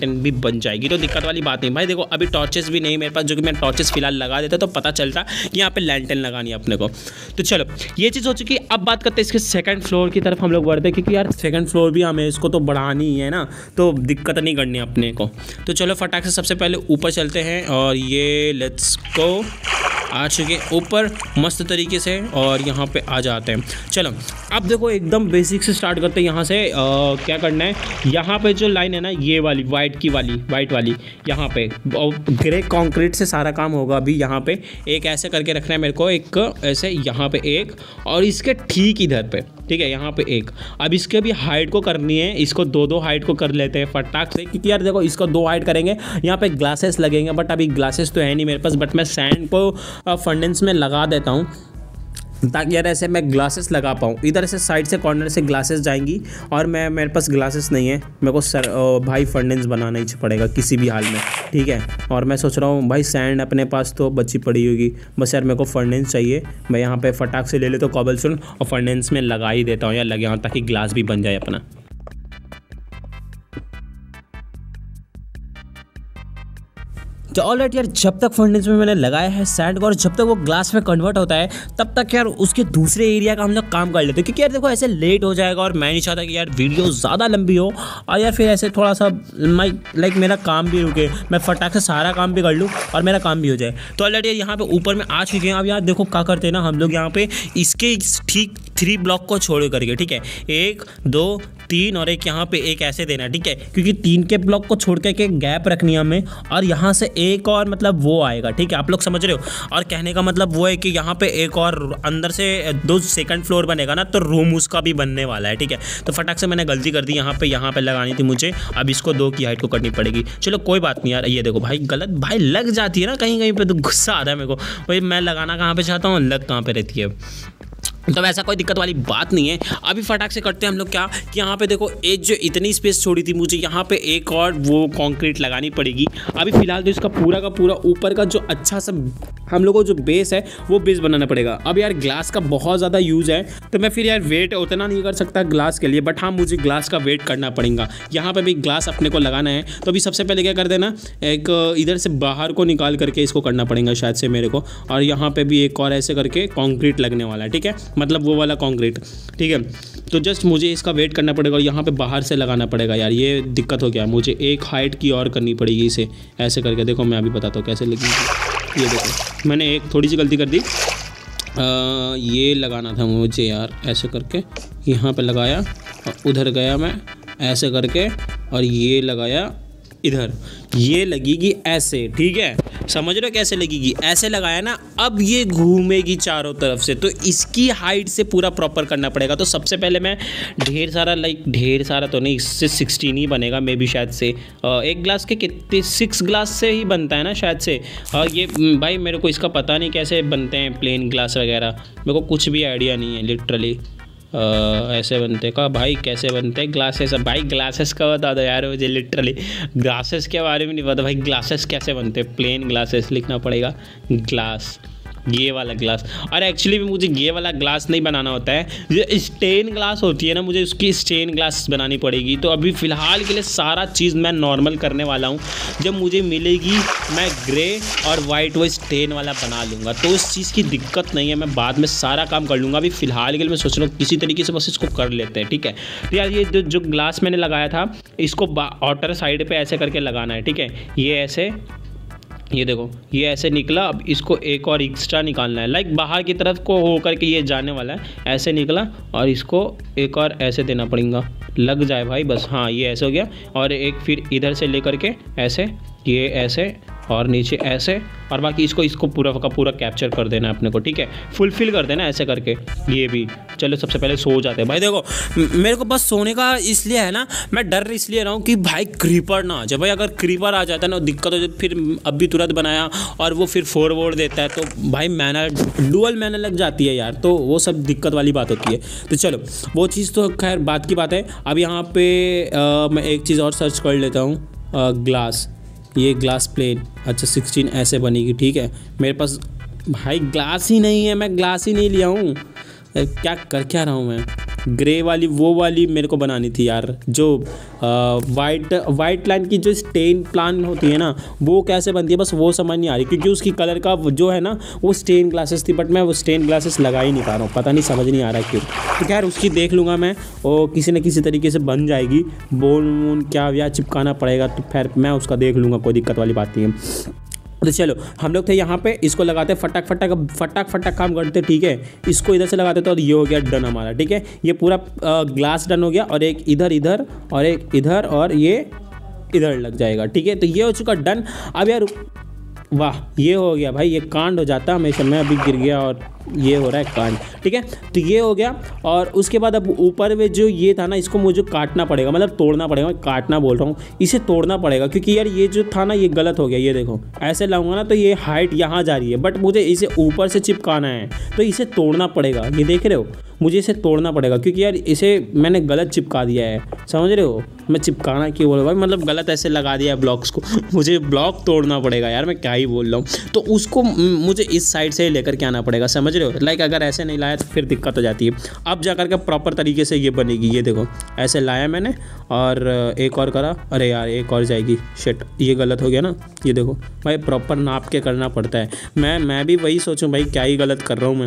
लैंटर्न भी बन जाएगी, तो दिक्कत वाली बात नहीं भाई। देखो अभी टॉर्चेस भी नहीं मेरे पास, जो कि मैं टॉर्चेस फिलहाल लगा देता तो पता चलता कि यहाँ पे लैंटर्न लगानी है अपने को। तो चलो ये चीज़ हो चुकी। अब बात करते हैं इसके सेकंड फ्लोर की तरफ हम लोग बढ़ते हैं, क्योंकि यार सेकंड फ्लोर भी हमें इसको तो बढ़ानी ही है ना, तो दिक्कत नहीं करनी अपने को। तो चलो फटाक से सबसे पहले ऊपर चलते हैं और ये लेट्स गो आ चुके ऊपर मस्त तरीके से और यहाँ पे आ जाते हैं। चलो अब देखो एकदम बेसिक से स्टार्ट करते हैं। यहाँ से आ, क्या करना है, यहाँ पे जो लाइन है ना ये वाली वाइट की वाली वाइट वाली यहाँ पे ग्रे कंक्रीट से सारा काम होगा। अभी यहाँ पे एक ऐसे करके रखना है मेरे को, एक ऐसे यहाँ पे एक और इसके ठीक इधर पे, ठीक है यहाँ पे एक। अब इसके भी हाइट को करनी है, इसको दो दो हाइट को कर लेते हैं फटाक से, क्योंकि यार देखो इसको दो हाइट करेंगे, यहाँ पे ग्लासेस लगेंगे, बट अभी ग्लासेस तो है नहीं मेरे पास, बट मैं सैंड को फंडेंस में लगा देता हूँ ताकि यार ऐसे मैं ग्लासेस लगा पाऊँ। इधर से साइड से कॉर्नर से ग्लासेस जाएंगी और मैं मेरे पास ग्लासेस नहीं है, मेरे को सर भाई फंडेंस बनाना ही पड़ेगा किसी भी हाल में, ठीक है। और मैं सोच रहा हूँ भाई सैंड अपने पास तो बची पड़ी होगी, बस यार मेरे को फंडेंस चाहिए। मैं यहाँ पे फटाक से ले लेता हूँ कॉबलस्टोन और फंडेंस में लगा ही देता हूँ या लगे ताकि ग्लास भी बन जाए अपना। तो ऑलराइट यार, जब तक फंडेंस में मैंने लगाया है सैंड को और जब तक वो ग्लास में कन्वर्ट होता है तब तक यार उसके दूसरे एरिया का हम लोग काम कर लेते हैं, क्योंकि यार देखो ऐसे लेट हो जाएगा और मैं नहीं चाहता कि यार वीडियो ज़्यादा लंबी हो और यार फिर ऐसे थोड़ा सा माई लाइक मेरा काम भी रुके, मैं फटाक से सारा काम भी कर लूँ और मेरा काम भी हो जाए। तो ऑलराइट यार यहाँ पे ऊपर में आ चुके हैं। अब यार देखो क्या करते हैं ना हम लोग यहाँ पे इसके ठीक थ्री ब्लॉक को छोड़ करके, ठीक है, एक दो तीन और एक यहाँ पे एक ऐसे देना, ठीक है, क्योंकि तीन के ब्लॉक को छोड़ के गैप रखनी है हमें और यहाँ से एक और मतलब वो आएगा, ठीक है, आप लोग समझ रहे हो। और कहने का मतलब वो है कि यहाँ पे एक और अंदर से दो सेकंड फ्लोर बनेगा ना, तो रूम उसका भी बनने वाला है, ठीक है। तो फटाक से मैंने गलती कर दी, यहाँ पे यहाँ पे लगानी थी मुझे, अब इसको दो की हाइट को करनी पड़ेगी। चलो कोई बात नहीं यार। ये देखो भाई गलत भाई लग जाती है ना कहीं कहीं पे, तो गुस्सा आता है मेरे को भाई, मैं लगाना कहाँ पे चाहता हूँ लग कहाँ पे रहती है। तो वैसा कोई दिक्कत वाली बात नहीं है। अभी फटाक से करते हैं हम लोग क्या कि यहाँ पे देखो एक जो इतनी स्पेस छोड़ी थी मुझे, यहाँ पे एक और वो कंक्रीट लगानी पड़ेगी। अभी फिलहाल तो इसका पूरा का पूरा ऊपर का जो अच्छा सा हम लोग को जो बेस है वो बेस बनाना पड़ेगा। अब यार ग्लास का बहुत ज़्यादा यूज़ है, तो मैं फिर यार वेट उतना नहीं कर सकता ग्लास के लिए, बट हाँ मुझे ग्लास का वेट करना पड़ेगा। यहाँ पर भी ग्लास अपने को लगाना है, तो अभी सबसे पहले क्या कर देना, एक इधर से बाहर को निकाल करके इसको करना पड़ेगा शायद से मेरे को, और यहाँ पर भी एक और ऐसे करके कॉन्क्रीट लगने वाला है, ठीक है, मतलब वो वाला कंक्रीट, ठीक है। तो जस्ट मुझे इसका वेट करना पड़ेगा और यहाँ पे बाहर से लगाना पड़ेगा। यार ये दिक्कत हो गया, मुझे एक हाइट की और करनी पड़ेगी इसे ऐसे करके। देखो मैं अभी बताता हूँ कैसे लगेगी। ये देखो मैंने एक थोड़ी सी गलती कर दी, आ, ये लगाना था मुझे यार ऐसे करके, यहाँ पे लगाया और उधर गया मैं ऐसे करके और ये लगाया इधर, ये लगेगी ऐसे, ठीक है, समझ रहे हो कैसे लगेगी, ऐसे लगाया ना। अब ये घूमेगी चारों तरफ से, तो इसकी हाइट से पूरा प्रॉपर करना पड़ेगा। तो सबसे पहले मैं ढेर सारा लाइक ढेर सारा तो नहीं, इससे सिक्सटीन ही बनेगा मे बी शायद से, एक ग्लास के कितने सिक्स ग्लास से ही बनता है ना शायद से। और ये भाई मेरे को इसका पता नहीं कैसे बनते हैं प्लेन ग्लास वगैरह, मेरे को कुछ भी आइडिया नहीं है लिटरली। Uh, ऐसे बनते का भाई, कैसे बनते हैं ग्लासेस भाई, ग्लासेस का बता दो यार मुझे, लिटरली ग्लासेस के बारे में नहीं पता भाई, ग्लासेस कैसे बनते हैं, प्लेन ग्लासेस लिखना पड़ेगा, ग्लास ये वाला ग्लास। और एक्चुअली में मुझे ये वाला ग्लास नहीं बनाना होता है, जो स्टेन ग्लास होती है ना, मुझे उसकी स्टेन ग्लास बनानी पड़ेगी। तो अभी फ़िलहाल के लिए सारा चीज़ मैं नॉर्मल करने वाला हूँ, जब मुझे मिलेगी मैं ग्रे और वाइट वो स्टेन वाला बना लूँगा, तो उस चीज़ की दिक्कत नहीं है, मैं बाद में सारा काम कर लूँगा। अभी फ़िलहाल के लिए मैं सोच रहा हूँ किसी तरीके से बस इसको कर लेते हैं, ठीक है। तो यार ये जो जो ग्लास मैंने लगाया था इसको आउटर साइड पर ऐसे करके लगाना है, ठीक है, ये ऐसे, ये देखो ये ऐसे निकला। अब इसको एक और एक्स्ट्रा निकालना है, लाइक बाहर की तरफ को हो करके ये जाने वाला है, ऐसे निकला और इसको एक और ऐसे देना पड़ेगा, लग जाए भाई बस। हाँ ये ऐसे हो गया, और एक फिर इधर से लेकर के ऐसे, ये ऐसे और नीचे ऐसे, और बाकी इसको इसको पूरा का पूरा कैप्चर कर देना है अपने को, ठीक है, फुलफिल कर देना ऐसे करके ये भी। चलो सबसे पहले सो जाते हैं भाई। देखो मेरे को बस सोने का इसलिए है ना, मैं डर इसलिए रहा हूँ कि भाई क्रीपर ना आ जाए भाई, अगर क्रीपर आ जाता है ना दिक्कत हो जाती, फिर अभी तुरंत बनाया और वो फिर फॉरवर्ड देता है, तो भाई मैनर डुअल मैनर लग जाती है यार, तो वो सब दिक्कत वाली बात होती है। तो चलो वो चीज़ तो खैर बात की बात है। अब यहाँ पे आ, मैं एक चीज़ और सर्च कर लेता हूँ, ग्लास, ये ग्लास प्लेन, अच्छा सिक्सटीन ऐसे बनेगी, ठीक है। मेरे पास भाई ग्लास ही नहीं है, मैं ग्लास ही नहीं लिया हूँ, क्या कर क्या रहा हूँ मैं। ग्रे वाली वो वाली मेरे को बनानी थी यार, जो वाइट वाइट लाइन की जो स्टेन प्लान होती है ना, वो कैसे बनती है बस वो समझ नहीं आ रही, क्योंकि उसकी कलर का जो है ना वो स्टेन ग्लासेस थी, बट मैं वो स्टेन ग्लासेस लगा ही नहीं पा रहा हूँ, पता नहीं समझ नहीं आ रहा क्यों। तो खैर उसकी देख लूँगा मैं, और किसी न किसी तरीके से बन जाएगी। बोन वोन क्या या चिपकाना पड़ेगा तो फिर मैं उसका देख लूँगा, कोई दिक्कत वाली बात नहीं है। तो चलो हम लोग थे यहाँ पे, इसको लगाते फटाक फटाक फटाक फटाक काम करते, ठीक है। इसको इधर से लगाते तो ये हो गया डन हमारा, ठीक है। ये पूरा ग्लास डन हो गया, और एक इधर इधर और एक इधर और ये इधर लग जाएगा, ठीक है। तो ये हो चुका डन। अब यार वाह, ये हो गया भाई, ये कांड हो जाता हमेशा, मैं अभी गिर गया और ये हो रहा है कांड, ठीक है। तो ये हो गया, और उसके बाद अब ऊपर में जो ये था ना, इसको मुझे काटना पड़ेगा, मतलब तोड़ना पड़ेगा, मैं काटना बोल रहा हूँ, इसे तोड़ना पड़ेगा, क्योंकि यार ये जो था ना ये गलत हो गया। ये देखो ऐसे लाऊंगा ना तो ये हाइट यहाँ जा रही है, बट मुझे इसे ऊपर से चिपकाना है, तो इसे तोड़ना पड़ेगा। ये देख रहे हो, मुझे इसे तोड़ना पड़ेगा, क्योंकि यार इसे मैंने गलत चिपका दिया है, समझ रहे हो। मैं चिपकाना क्यों बोल रहा हूँ, मतलब गलत ऐसे लगा दिया है ब्लॉक्स को, मुझे ब्लॉक तोड़ना पड़ेगा यार, मैं क्या ही बोल रहा हूँ। तो उसको मुझे इस साइड से लेकर के आना पड़ेगा, समझ रहे हो। लाइक अगर ऐसे नहीं लाया तो फिर दिक्कत हो जाती है। अब जा कर के प्रॉपर तरीके से ये बनेगी। ये देखो ऐसे लाया मैंने, और एक और करा, अरे यार एक और जाएगी, शिट ये गलत हो गया ना। ये देखो भाई प्रॉपर नाप के करना पड़ता है। मैं मैं भी वही सोचूं भाई क्या ही गलत कर रहा हूँ मैं,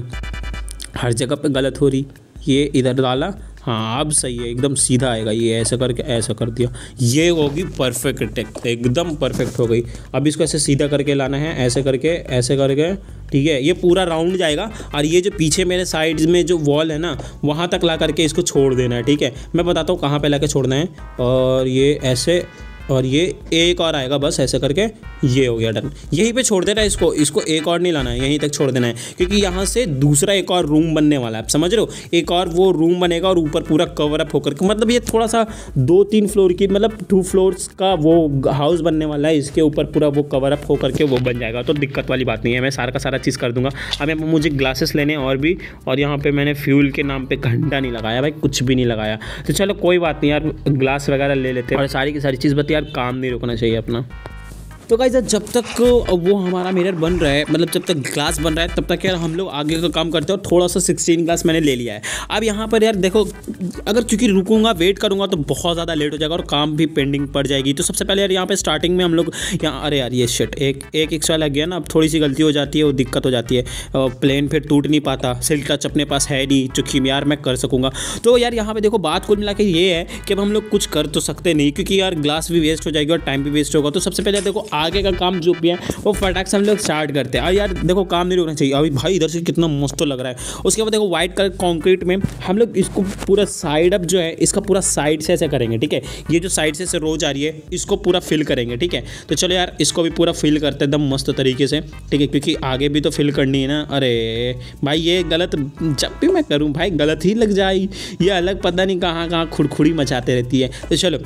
हर जगह पे गलत हो रही। ये इधर डाला, हाँ अब सही है, एकदम सीधा आएगा। ये ऐसा करके ऐसा कर दिया, ये होगी परफेक्ट, एकदम परफेक्ट हो गई। अब इसको ऐसे सीधा करके लाना है, ऐसे करके ऐसे करके, ठीक है। ये पूरा राउंड जाएगा, और ये जो पीछे मेरे साइड में जो वॉल है ना वहाँ तक ला करके इसको छोड़ देना है, ठीक है। मैं बताता हूँ कहाँ पे ला के छोड़ना है। और ये ऐसे, और ये एक और आएगा, बस ऐसे करके ये हो गया डन। यहीं पे छोड़ देना है इसको, इसको एक और नहीं लाना है, यहीं तक छोड़ देना है, क्योंकि यहाँ से दूसरा एक और रूम बनने वाला है, आप समझ रहे हो। एक और वो रूम बनेगा, और ऊपर पूरा कवर अप होकर, मतलब ये थोड़ा सा दो तीन फ्लोर की, मतलब टू फ्लोर्स का वो हाउस बनने वाला है। इसके ऊपर पूरा वो कवर अप होकर के वो बन जाएगा, तो दिक्कत वाली बात नहीं है, मैं सारा का सारा चीज़ कर दूंगा। अब मुझे ग्लासेस लेने और भी, और यहाँ पर मैंने फ्यूल के नाम पर घंटा नहीं लगाया भाई, कुछ भी नहीं लगाया। तो चलो कोई बात नहीं यार, ग्लास वगैरह ले लेते हैं, और सारी की सारी चीज़ बता यार, काम नहीं रुकना चाहिए अपना। तो गाइस जब तक वो हमारा मिरर बन रहा है, मतलब जब तक ग्लास बन रहा है, तब तक यार हम लोग आगे का काम करते हैं। और थोड़ा सा सिक्सटीन ग्लास मैंने ले लिया है। अब यहाँ पर यार देखो, अगर क्योंकि रुकूंगा वेट करूँगा तो बहुत ज़्यादा लेट हो जाएगा, और काम भी पेंडिंग पड़ जाएगी। तो सबसे पहले यार यहाँ पे स्टार्टिंग में हम लोग यहाँ, अरे यार ये शिट एक एक एक्स्ट्रा लग गया ना, अब थोड़ी सी गलती हो जाती है, वो दिक्कत हो जाती है। प्लेन फिर टूट नहीं पाता, सिल्क टच अपने पास है नहीं जो कि यार मैं कर सकूँगा। तो यार यहाँ पर देखो बात कुल मिला के ये है कि अब हम लोग कुछ कर तो सकते नहीं, क्योंकि यार ग्लास भी वेस्ट हो जाएगी और टाइम भी वेस्ट होगा। तो सबसे पहले देखो आगे का काम जो भी है वो फटाक से हम लोग स्टार्ट करते हैं। और यार देखो काम नहीं रुकना चाहिए। अभी भाई इधर से कितना मस्त लग रहा है। उसके बाद देखो व्हाइट कलर कंक्रीट में हम लोग इसको पूरा साइड अप जो है, इसका पूरा साइड से ऐसे करेंगे, ठीक है। ये जो साइड से रोज आ रही है इसको पूरा फिल करेंगे, ठीक है। तो चलो यार इसको भी पूरा फिल करते हैं एकदम मस्त तरीके से, ठीक है, क्योंकि आगे भी तो फिल करनी है ना। अरे भाई ये गलत जब भी मैं करूँ भाई गलत ही लग जाए, ये अलग पता नहीं कहाँ कहाँ खुड़खुड़ी मचाते रहती है। तो चलो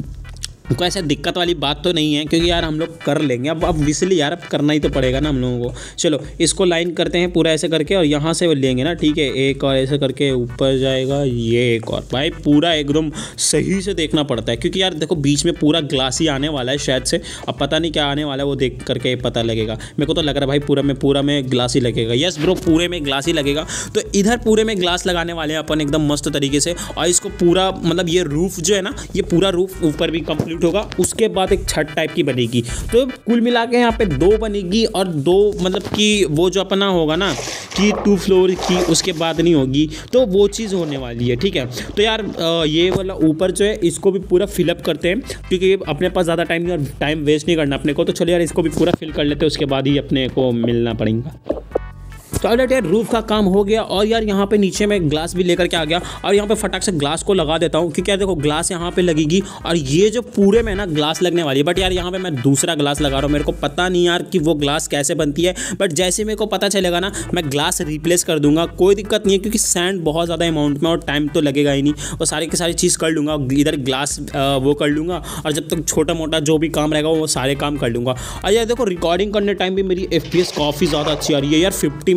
कोई ऐसा दिक्कत वाली बात तो नहीं है, क्योंकि यार हम लोग कर लेंगे। अब अब इसलिए यार अब करना ही तो पड़ेगा ना हम लोगों को। चलो इसको लाइन करते हैं पूरा ऐसे करके, और यहाँ से वो लेंगे ना, ठीक है। एक और ऐसे करके ऊपर जाएगा, ये एक और भाई पूरा एकदम सही से देखना पड़ता है, क्योंकि यार देखो बीच में पूरा ग्लास ही आने वाला है शायद से। अब पता नहीं क्या आने वाला है, वो देख करके पता लगेगा। मेरे को तो लग रहा है भाई पूरा में पूरा में ग्लास ही लगेगा। यस ब्रो, पूरे में ग्लास ही लगेगा। तो इधर पूरे में ग्लास लगाने वाले हैं अपन एकदम मस्त तरीके से। और इसको पूरा मतलब ये रूफ जो है ना, ये पूरा रूफ ऊपर भी कंप्लीट होगा। उसके बाद एक छत टाइप की बनेगी। तो कुल मिला के यहाँ पे दो बनेगी, और दो मतलब कि वो जो अपना होगा ना कि टू फ्लोर की, उसके बाद नहीं होगी। तो वो चीज़ होने वाली है, ठीक है। तो यार ये वाला ऊपर जो है इसको भी पूरा फिलअप करते हैं, क्योंकि अपने पास ज़्यादा टाइम नहीं और टाइम वेस्ट नहीं करना अपने को। तो चलो यार इसको भी पूरा फिल कर लेते हैं, उसके बाद ही अपने को मिलना पड़ेगा। तो ऑलरेडी यार रूफ का काम हो गया। और यार यहाँ पे नीचे में ग्लास भी लेकर के आ गया, और यहाँ पे फटाक से ग्लास को लगा देता हूँ, क्योंकि यार देखो ग्लास यहाँ पे लगेगी, और ये जो पूरे में ना ग्लास लगने वाली है। बट यार यहाँ पे मैं दूसरा ग्लास लगा रहा हूँ, मेरे को पता नहीं यार कि वो ग्लास कैसे बनती है। बट जैसे मेरे को पता चलेगा ना, मैं ग्लास रिप्लेस कर दूंगा, कोई दिक्कत नहीं है, क्योंकि सैंड बहुत ज़्यादा अमाउंट में और टाइम तो लगेगा ही नहीं। और सारी की सारी चीज़ कर लूँगा, इधर ग्लास वो कर लूँगा, और जब तक छोटा मोटा जो भी काम रहेगा वो सारे काम कर लूँगा। और यार देखो रिकॉर्डिंग करने टाइम भी मेरी एफ पी एस काफ़ी ज़्यादा अच्छी आ रही है यार, फिफ्टी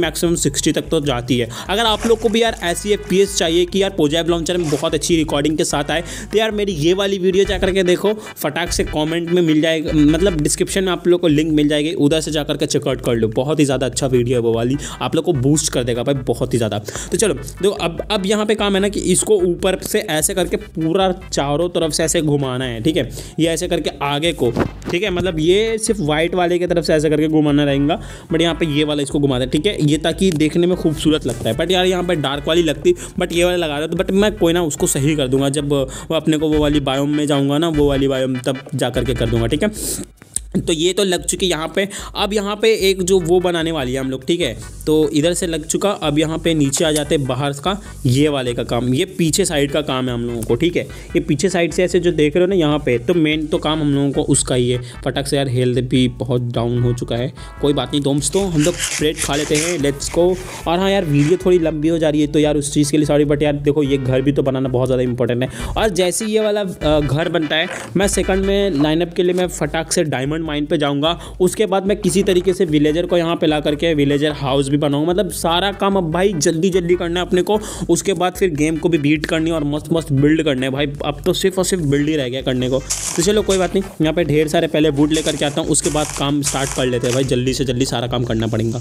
मैक्सिमम सिक्सटी तक तो जाती है। अगर आप लोग को भी यार ऐसी एफ पी एस चाहिए कि यार पोजैप लॉन्चर में बहुत अच्छी रिकॉर्डिंग के साथ आए, तो यार मेरी ये वाली वीडियो जा करके देखो, फटाक से कमेंट में मिल जाएगा, मतलब डिस्क्रिप्शन में आप लोग को लिंक मिल जाएगी, उधर से जा करके चेकआउट कर लो। बहुत ही ज़्यादा अच्छा वीडियो है वो वाली, आप लोग को बूस्ट कर देगा भाई बहुत ही ज़्यादा। तो चलो देखो अब अब यहाँ पे काम है ना कि इसको ऊपर से ऐसे करके पूरा चारों तरफ से ऐसे घुमाना है, ठीक है। ये ऐसे करके आगे को, ठीक है, मतलब ये सिर्फ वाइट वाले की तरफ से ऐसे करके घुमाना रहेगा, बट यहाँ पे ये वाला इसको घुमाता है, ठीक है, ये ताकि देखने में खूबसूरत लगता है। बट यार यहाँ पे डार्क वाली लगती, बट ये वाला लगा रहा था, बट मैं कोई ना उसको सही कर दूंगा जब वो अपने को वो वाली बायोम में जाऊँगा ना, वो वाली बायोम तब जा करके कर दूंगा, ठीक है। तो ये तो लग चुकी यहाँ पे। अब यहाँ पे एक जो वो बनाने वाली है हम लोग, ठीक है, तो इधर से लग चुका। अब यहाँ पे नीचे आ जाते बाहर का ये वाले का काम, ये पीछे साइड का काम है हम लोगों को, ठीक है। ये पीछे साइड से ऐसे जो देख रहे हो ना यहाँ पे, तो मेन तो काम हम लोगों को उसका ही है। फटक से यार हेल्थ भी बहुत डाउन हो चुका है, कोई बात नहीं दोस्तों, हम लोग ब्रेड खा लेते हैं, लेट्स गो। और हाँ यार वीडियो थोड़ी लंबी हो जा रही है तो यार उस चीज़ के लिए सॉरी, बट यार देखो ये घर भी तो बनाना बहुत ज़्यादा इंपॉर्टेंट है। और जैसे ये वाला घर बनता है, मैं सेकंड में लाइनअप के लिए मैं फटाक से डायमंड माइन पे जाऊँगा। उसके बाद मैं किसी तरीके से विलेजर को यहाँ पे ला करके विलेजर हाउस भी बनाऊंगा। मतलब सारा काम अब भाई जल्दी जल्दी करना है अपने को, उसके बाद फिर गेम को भी बीट करनी है और मस्त मस्त बिल्ड करने हैं भाई। अब तो सिर्फ और सिर्फ बिल्ड ही रह गया करने को। तो चलो कोई बात नहीं, यहाँ पे ढेर सारे पहले वुड लेकर के आता हूँ, उसके बाद काम स्टार्ट कर लेते हैं भाई, जल्दी से जल्दी सारा काम करना पड़ेगा।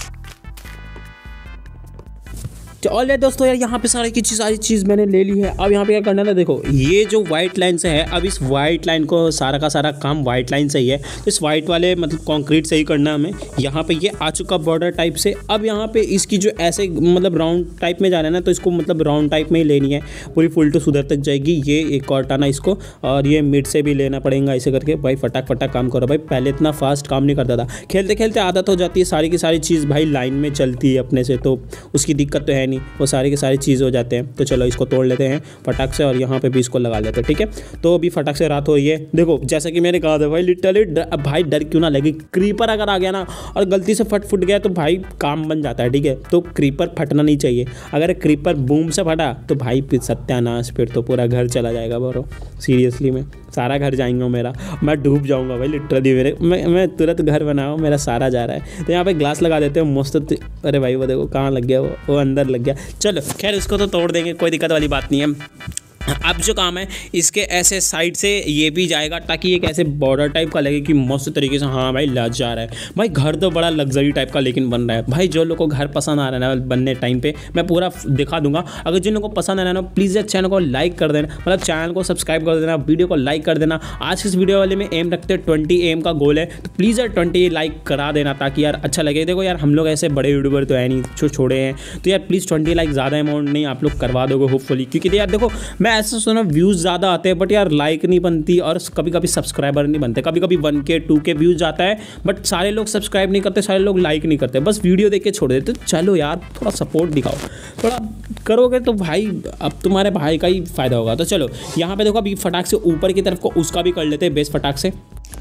ऑल राइट दोस्तों, यार यहाँ पे सारी की चीज़ सारी चीज़ मैंने ले ली है। अब यहाँ पे क्या करना है, देखो ये जो वाइट लाइन से है, अब इस वाइट लाइन को सारा का सारा काम वाइट लाइन से ही है, इस वाइट वाले मतलब कंक्रीट से ही करना है हमें। यहाँ पे ये आ चुका बॉर्डर टाइप से। अब यहाँ पे इसकी जो ऐसे मतलब राउंड टाइप में जाना है ना, तो इसको मतलब राउंड टाइप में ही लेनी है, पूरी फुल टू उधर तक जाएगी। ये एक और टाना इसको, और ये मिड से भी लेना पड़ेगा ऐसे करके। भाई फटाक फटाक काम करो भाई, पहले इतना फास्ट काम नहीं करता था, खेलते खेलते आदत हो जाती है, सारी की सारी चीज़ भाई लाइन में चलती है अपने से, तो उसकी दिक्कत तो है नहीं, वो सारी के सारी चीज़ हो जाते हैं। तो चलो इसको तोड़ लेते हैं फटाक से, और यहाँ पे भी इसको लगा लेते हैं, ठीक है। तो अभी फटाक से रात हो रही है। देखो जैसा कि मैंने कहा था भाई, लिटरली भाई डर क्यों ना लगे, क्रीपर अगर आ गया ना और गलती से फट फुट गया तो भाई काम बन जाता है, ठीक है। तो क्रीपर फटना नहीं चाहिए, अगर क्रीपर बूम से फटा तो भाई फिर सत्यानाश, फिर तो पूरा घर चला जाएगा ब्रो, सीरियसली में सारा घर जाएंगे मेरा, मैं डूब जाऊंगा भाई लिटरली। मेरे मैं मैं तुरंत घर बनाऊँ, मेरा सारा जा रहा है। तो यहाँ पे ग्लास लगा देते हैं मस्त। अरे भाई वो देखो कहाँ लग गया, वो वो अंदर लग गया। चलो खैर इसको तो तोड़ देंगे, कोई दिक्कत वाली बात नहीं है। अब जो काम है इसके ऐसे साइड से ये भी जाएगा, ताकि एक ऐसे बॉर्डर टाइप का लगे कि मस्त तरीके से हाँ भाई लग जा रहा है भाई। घर तो बड़ा लग्जरी टाइप का लेकिन बन रहा है भाई। जो लोगों को घर पसंद आ रहा है ना बनने टाइम पे, मैं पूरा दिखा दूंगा। अगर जिन लोगों को पसंद आ रहा है ना, प्लीज़ यार चैनल को लाइक कर देना, मतलब चैनल को सब्सक्राइब कर देना, वीडियो को लाइक कर देना। आज के इस वीडियो वाले में एम रखते हैं ट्वेंटी एम का गोल है, तो प्लीज़ यार ट्वेंटी लाइक करा देना, ताकि यार अच्छा लगे। देखो यार हम लोग ऐसे बड़े यूट्यूबर तो है नहीं, जो छोड़े हैं, तो यार प्लीज़ ट्वेंटी लाइक ज़्यादा अमाउंट नहीं, आप लोग करवा दोगे होपफुली। क्योंकि यार देखो मैं ऐसा सुना व्यूज़ ज़्यादा आते हैं, बट यार लाइक नहीं बनती, और कभी कभी सब्सक्राइबर नहीं बनते। कभी कभी वन के टू के व्यूज़ आता है, बट सारे लोग सब्सक्राइब नहीं करते, सारे लोग लाइक नहीं करते, बस वीडियो देख के छोड़ देते। चलो यार थोड़ा सपोर्ट दिखाओ, थोड़ा करोगे तो भाई अब तुम्हारे भाई का ही फ़ायदा होगा। तो चलो यहाँ पे देखो अभी फटाक से ऊपर की तरफ को उसका भी कर लेते हैं बेस फटाक से।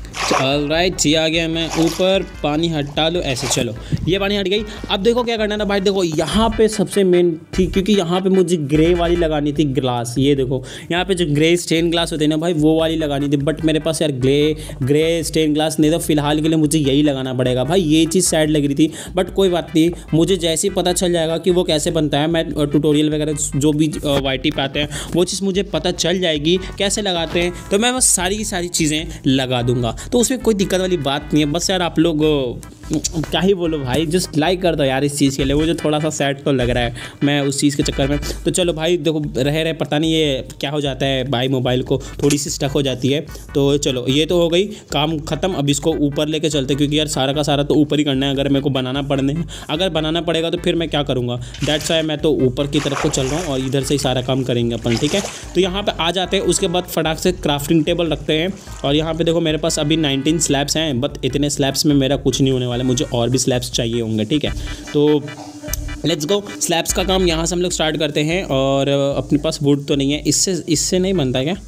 ऑल राइट, ये आ गया मैं ऊपर, पानी हटा लो ऐसे। चलो ये पानी हट गई। अब देखो क्या करना है ना भाई, देखो यहाँ पे सबसे मेन थी, क्योंकि यहाँ पे मुझे ग्रे वाली लगानी थी ग्लास। ये देखो यहाँ पे जो ग्रे स्टेन ग्लास होते हैं ना भाई, वो वाली लगानी थी, बट मेरे पास यार ग्रे ग्रे स्टेन ग्लास नहीं था। फिलहाल के लिए मुझे यही लगाना पड़ेगा भाई। ये चीज़ सैड लग रही थी, बट कोई बात नहीं, मुझे जैसे ही पता चल जाएगा कि वो कैसे बनता है, मैं ट्यूटोरियल वगैरह जो भी वाई टी पे आते हैं वो चीज़ मुझे पता चल जाएगी कैसे लगाते हैं, तो मैं बस सारी की सारी चीज़ें लगा दूंगा। तो उसमें कोई दिक्कत वाली बात नहीं है। बस यार आप लोग क्या ही बोलो भाई, जस्ट लाइक कर दो यार इस चीज़ के लिए। वो जो थोड़ा सा सैड तो लग रहा है मैं उस चीज़ के चक्कर में। तो चलो भाई देखो रह रहे पता नहीं ये क्या हो जाता है भाई, मोबाइल को थोड़ी सी स्टक हो जाती है। तो चलो ये तो हो गई, काम ख़त्म। अब इसको ऊपर लेके चलते, क्योंकि यार सारा का सारा तो ऊपर ही करना है। अगर मेरे को बनाना पड़ने अगर बनाना पड़ेगा तो फिर मैं क्या करूँगा, दैट्स वाई मैं तो ऊपर की तरफ को चल रहा हूँ, और इधर से ही सारा काम करेंगे अपन, ठीक है। तो यहाँ पर आ जाते हैं, उसके बाद फटाक से क्राफ्टिंग टेबल रखते हैं। और यहाँ पर देखो मेरे पास अभी नाइनटीन स्लैब्स हैं, बट इतने स्लैब्स में मेरा कुछ नहीं होने वाला, मुझे और भी स्लैब्स चाहिए होंगे, ठीक है। तो लेट्स गो, स्लैब्स का काम यहाँ से हम लोग स्टार्ट करते हैं। और अपने पास वुड तो नहीं है, इससे इससे नहीं बनता क्या?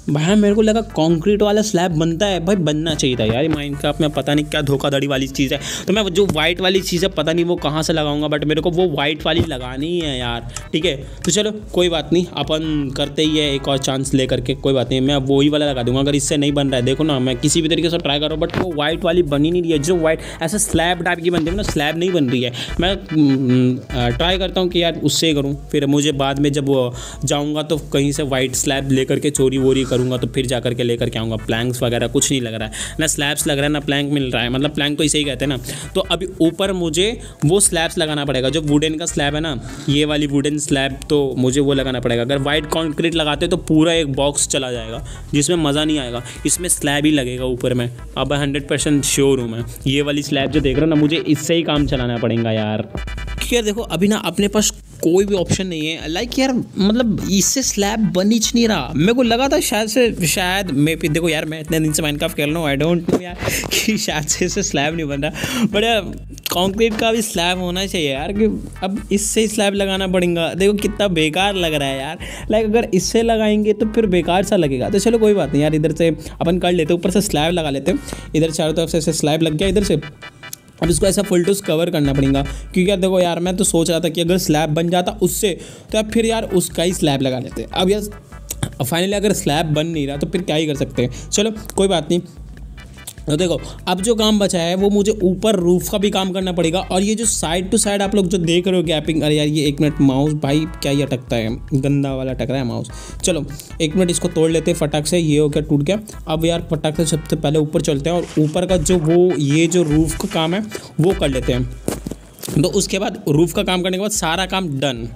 भाई मेरे को लगा कंक्रीट वाला स्लैब बनता है, भाई बनना चाहिए था यार। माइनक्राफ्ट में पता नहीं क्या धोखाधड़ी वाली चीज़ है। तो मैं जो वाइट वाली चीज़ है पता नहीं वो कहाँ से लगाऊंगा, बट मेरे को वो वाइट वाली लगानी ही है यार। ठीक है तो चलो कोई बात नहीं, अपन करते ही है एक और चांस ले करके, कोई बात नहीं। मैं वही वाला लगा दूंगा अगर इससे नहीं बन रहा है। देखो ना मैं किसी भी तरीके से ट्राई कर रहा हूँ बट वो वाइट वाली बनी नहीं रही है। जो वाइट ऐसा स्लैब टाइप की बनती है ना, स्लैब नहीं बन रही है। मैं ट्राई करता हूँ कि यार उससे करूँ, फिर मुझे बाद में जब जाऊँगा तो कहीं से वाइट स्लैब लेकर के चोरी वोरी करूँगा तो फिर जाकर के लेकर के आऊँगा। प्लैंक्स वगैरह कुछ नहीं लग रहा है, ना स्लैब्स लग रहा है ना प्लैंक मिल रहा है, मतलब प्लैंक तो इसे ही कहते हैं ना। तो अभी ऊपर मुझे वो स्लैब्स लगाना पड़ेगा, जो वुडन का स्लैब है ना, ये वाली वुडन स्लैब, तो मुझे वो लगाना पड़ेगा। अगर वाइट कॉन्क्रीट लगाते तो पूरा एक बॉक्स चला जाएगा जिसमें मज़ा नहीं आएगा। इसमें स्लैब ही लगेगा ऊपर में, अब हंड्रेड परसेंट श्योर हूँ मैं। ये वाली स्लैब जो देख रहे हो ना, मुझे इससे ही काम चलाना पड़ेगा यार। यार देखो अभी ना अपने पास कोई भी ऑप्शन नहीं है, लाइक यार मतलब इससे स्लैब बन ही नहीं रहा। मेरे को लगा था शायद से शायद मैं फिर देखो यार मैं इतने दिन से माइनक्राफ्ट खेल रहा हूँ, आई डोंट नो यार कि शायद से इससे स्लैब नहीं बन रहा। बट यार कंक्रीट का भी स्लैब होना चाहिए यार, कि अब इससे ही स्लैब लगाना पड़ेगा। देखो कितना बेकार लग रहा है यार, लाइक अगर इससे लगाएंगे तो फिर बेकार सा लगेगा। तो चलो कोई बात नहीं यार, इधर से अपन कर लेते, ऊपर से स्लैब लगा लेते हैं। इधर चारों तरफ से ऐसे स्लैब लग गया इधर से। अब इसको ऐसा फुल टूस कवर करना पड़ेगा, क्योंकि यार देखो यार मैं तो सोच रहा था कि अगर स्लैब बन जाता उससे तो यार फिर यार उसका ही स्लैब लगा लेते। अब यार फाइनली अगर स्लैब बन नहीं रहा तो फिर क्या ही कर सकते हैं। चलो कोई बात नहीं। तो देखो अब जो काम बचा है वो मुझे ऊपर रूफ का भी काम करना पड़ेगा। और ये जो साइड टू साइड आप लोग जो देख रहे हो गैपिंग, अरे यार ये एक मिनट माउस भाई क्या ही अटकता है, गंदा वाला अटक रहा है माउस। चलो एक मिनट इसको तोड़ लेते हैं फटाक से। ये हो गया टूट गया। अब यार फटाक से सबसे पहले ऊपर चलते हैं और ऊपर का जो वो ये जो रूफ का काम है वो कर लेते हैं। तो उसके बाद रूफ का काम करने के बाद सारा काम done.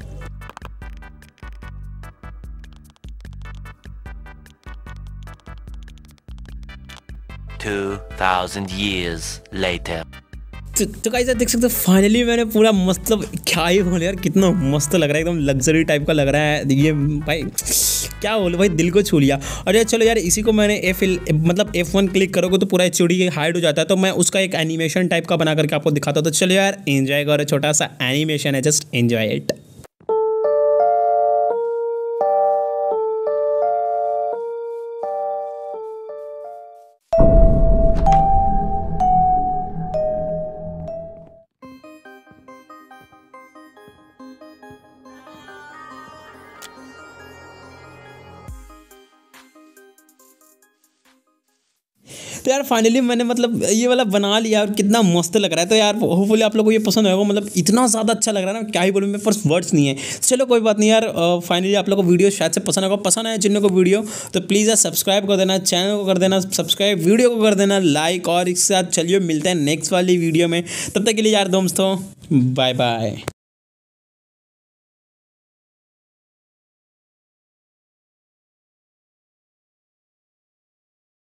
two thousand years later. तो, तो गाइस देख सकते हो फाइनली मैंने पूरा मतलब क्या ही बोले यार, कितना मस्त लग रहा है, एकदम लग्जरी टाइप का लग रहा है ये भाई। क्या बोलो भाई, दिल को छू लिया। और यार चलो यार इसी को मैंने एफ मतलब एफ वन क्लिक करोगे तो पूरा एच डी हाइड हो जाता है। तो मैं उसका एक एनिमेशन टाइप का बना करके आपको दिखाता हूँ। तो चलो यार एंजॉय करो, छोटा सा एनिमेशन है, जस्ट एंजॉय इट। तो यार फाइनली मैंने मतलब ये वाला बना लिया और कितना मस्त लग रहा है। तो यार होपफुली आप लोगों को ये पसंद होगा, मतलब इतना ज़्यादा अच्छा लग रहा है ना, क्या ही बोलूँ, मेरे पास वर्ड्स नहीं है। चलो कोई बात नहीं यार, फाइनली आप लोगों को वीडियो शायद से पसंद होगा। पसंद आया जिन लोगों को वीडियो तो प्लीज़ यार सब्सक्राइब कर देना, चैनल को कर देना सब्सक्राइब, वीडियो को कर देना लाइक। और इसके साथ चलिए मिलते हैं नेक्स्ट वाली वीडियो में, तब तक के लिए यार दोस्तों बाय बाय।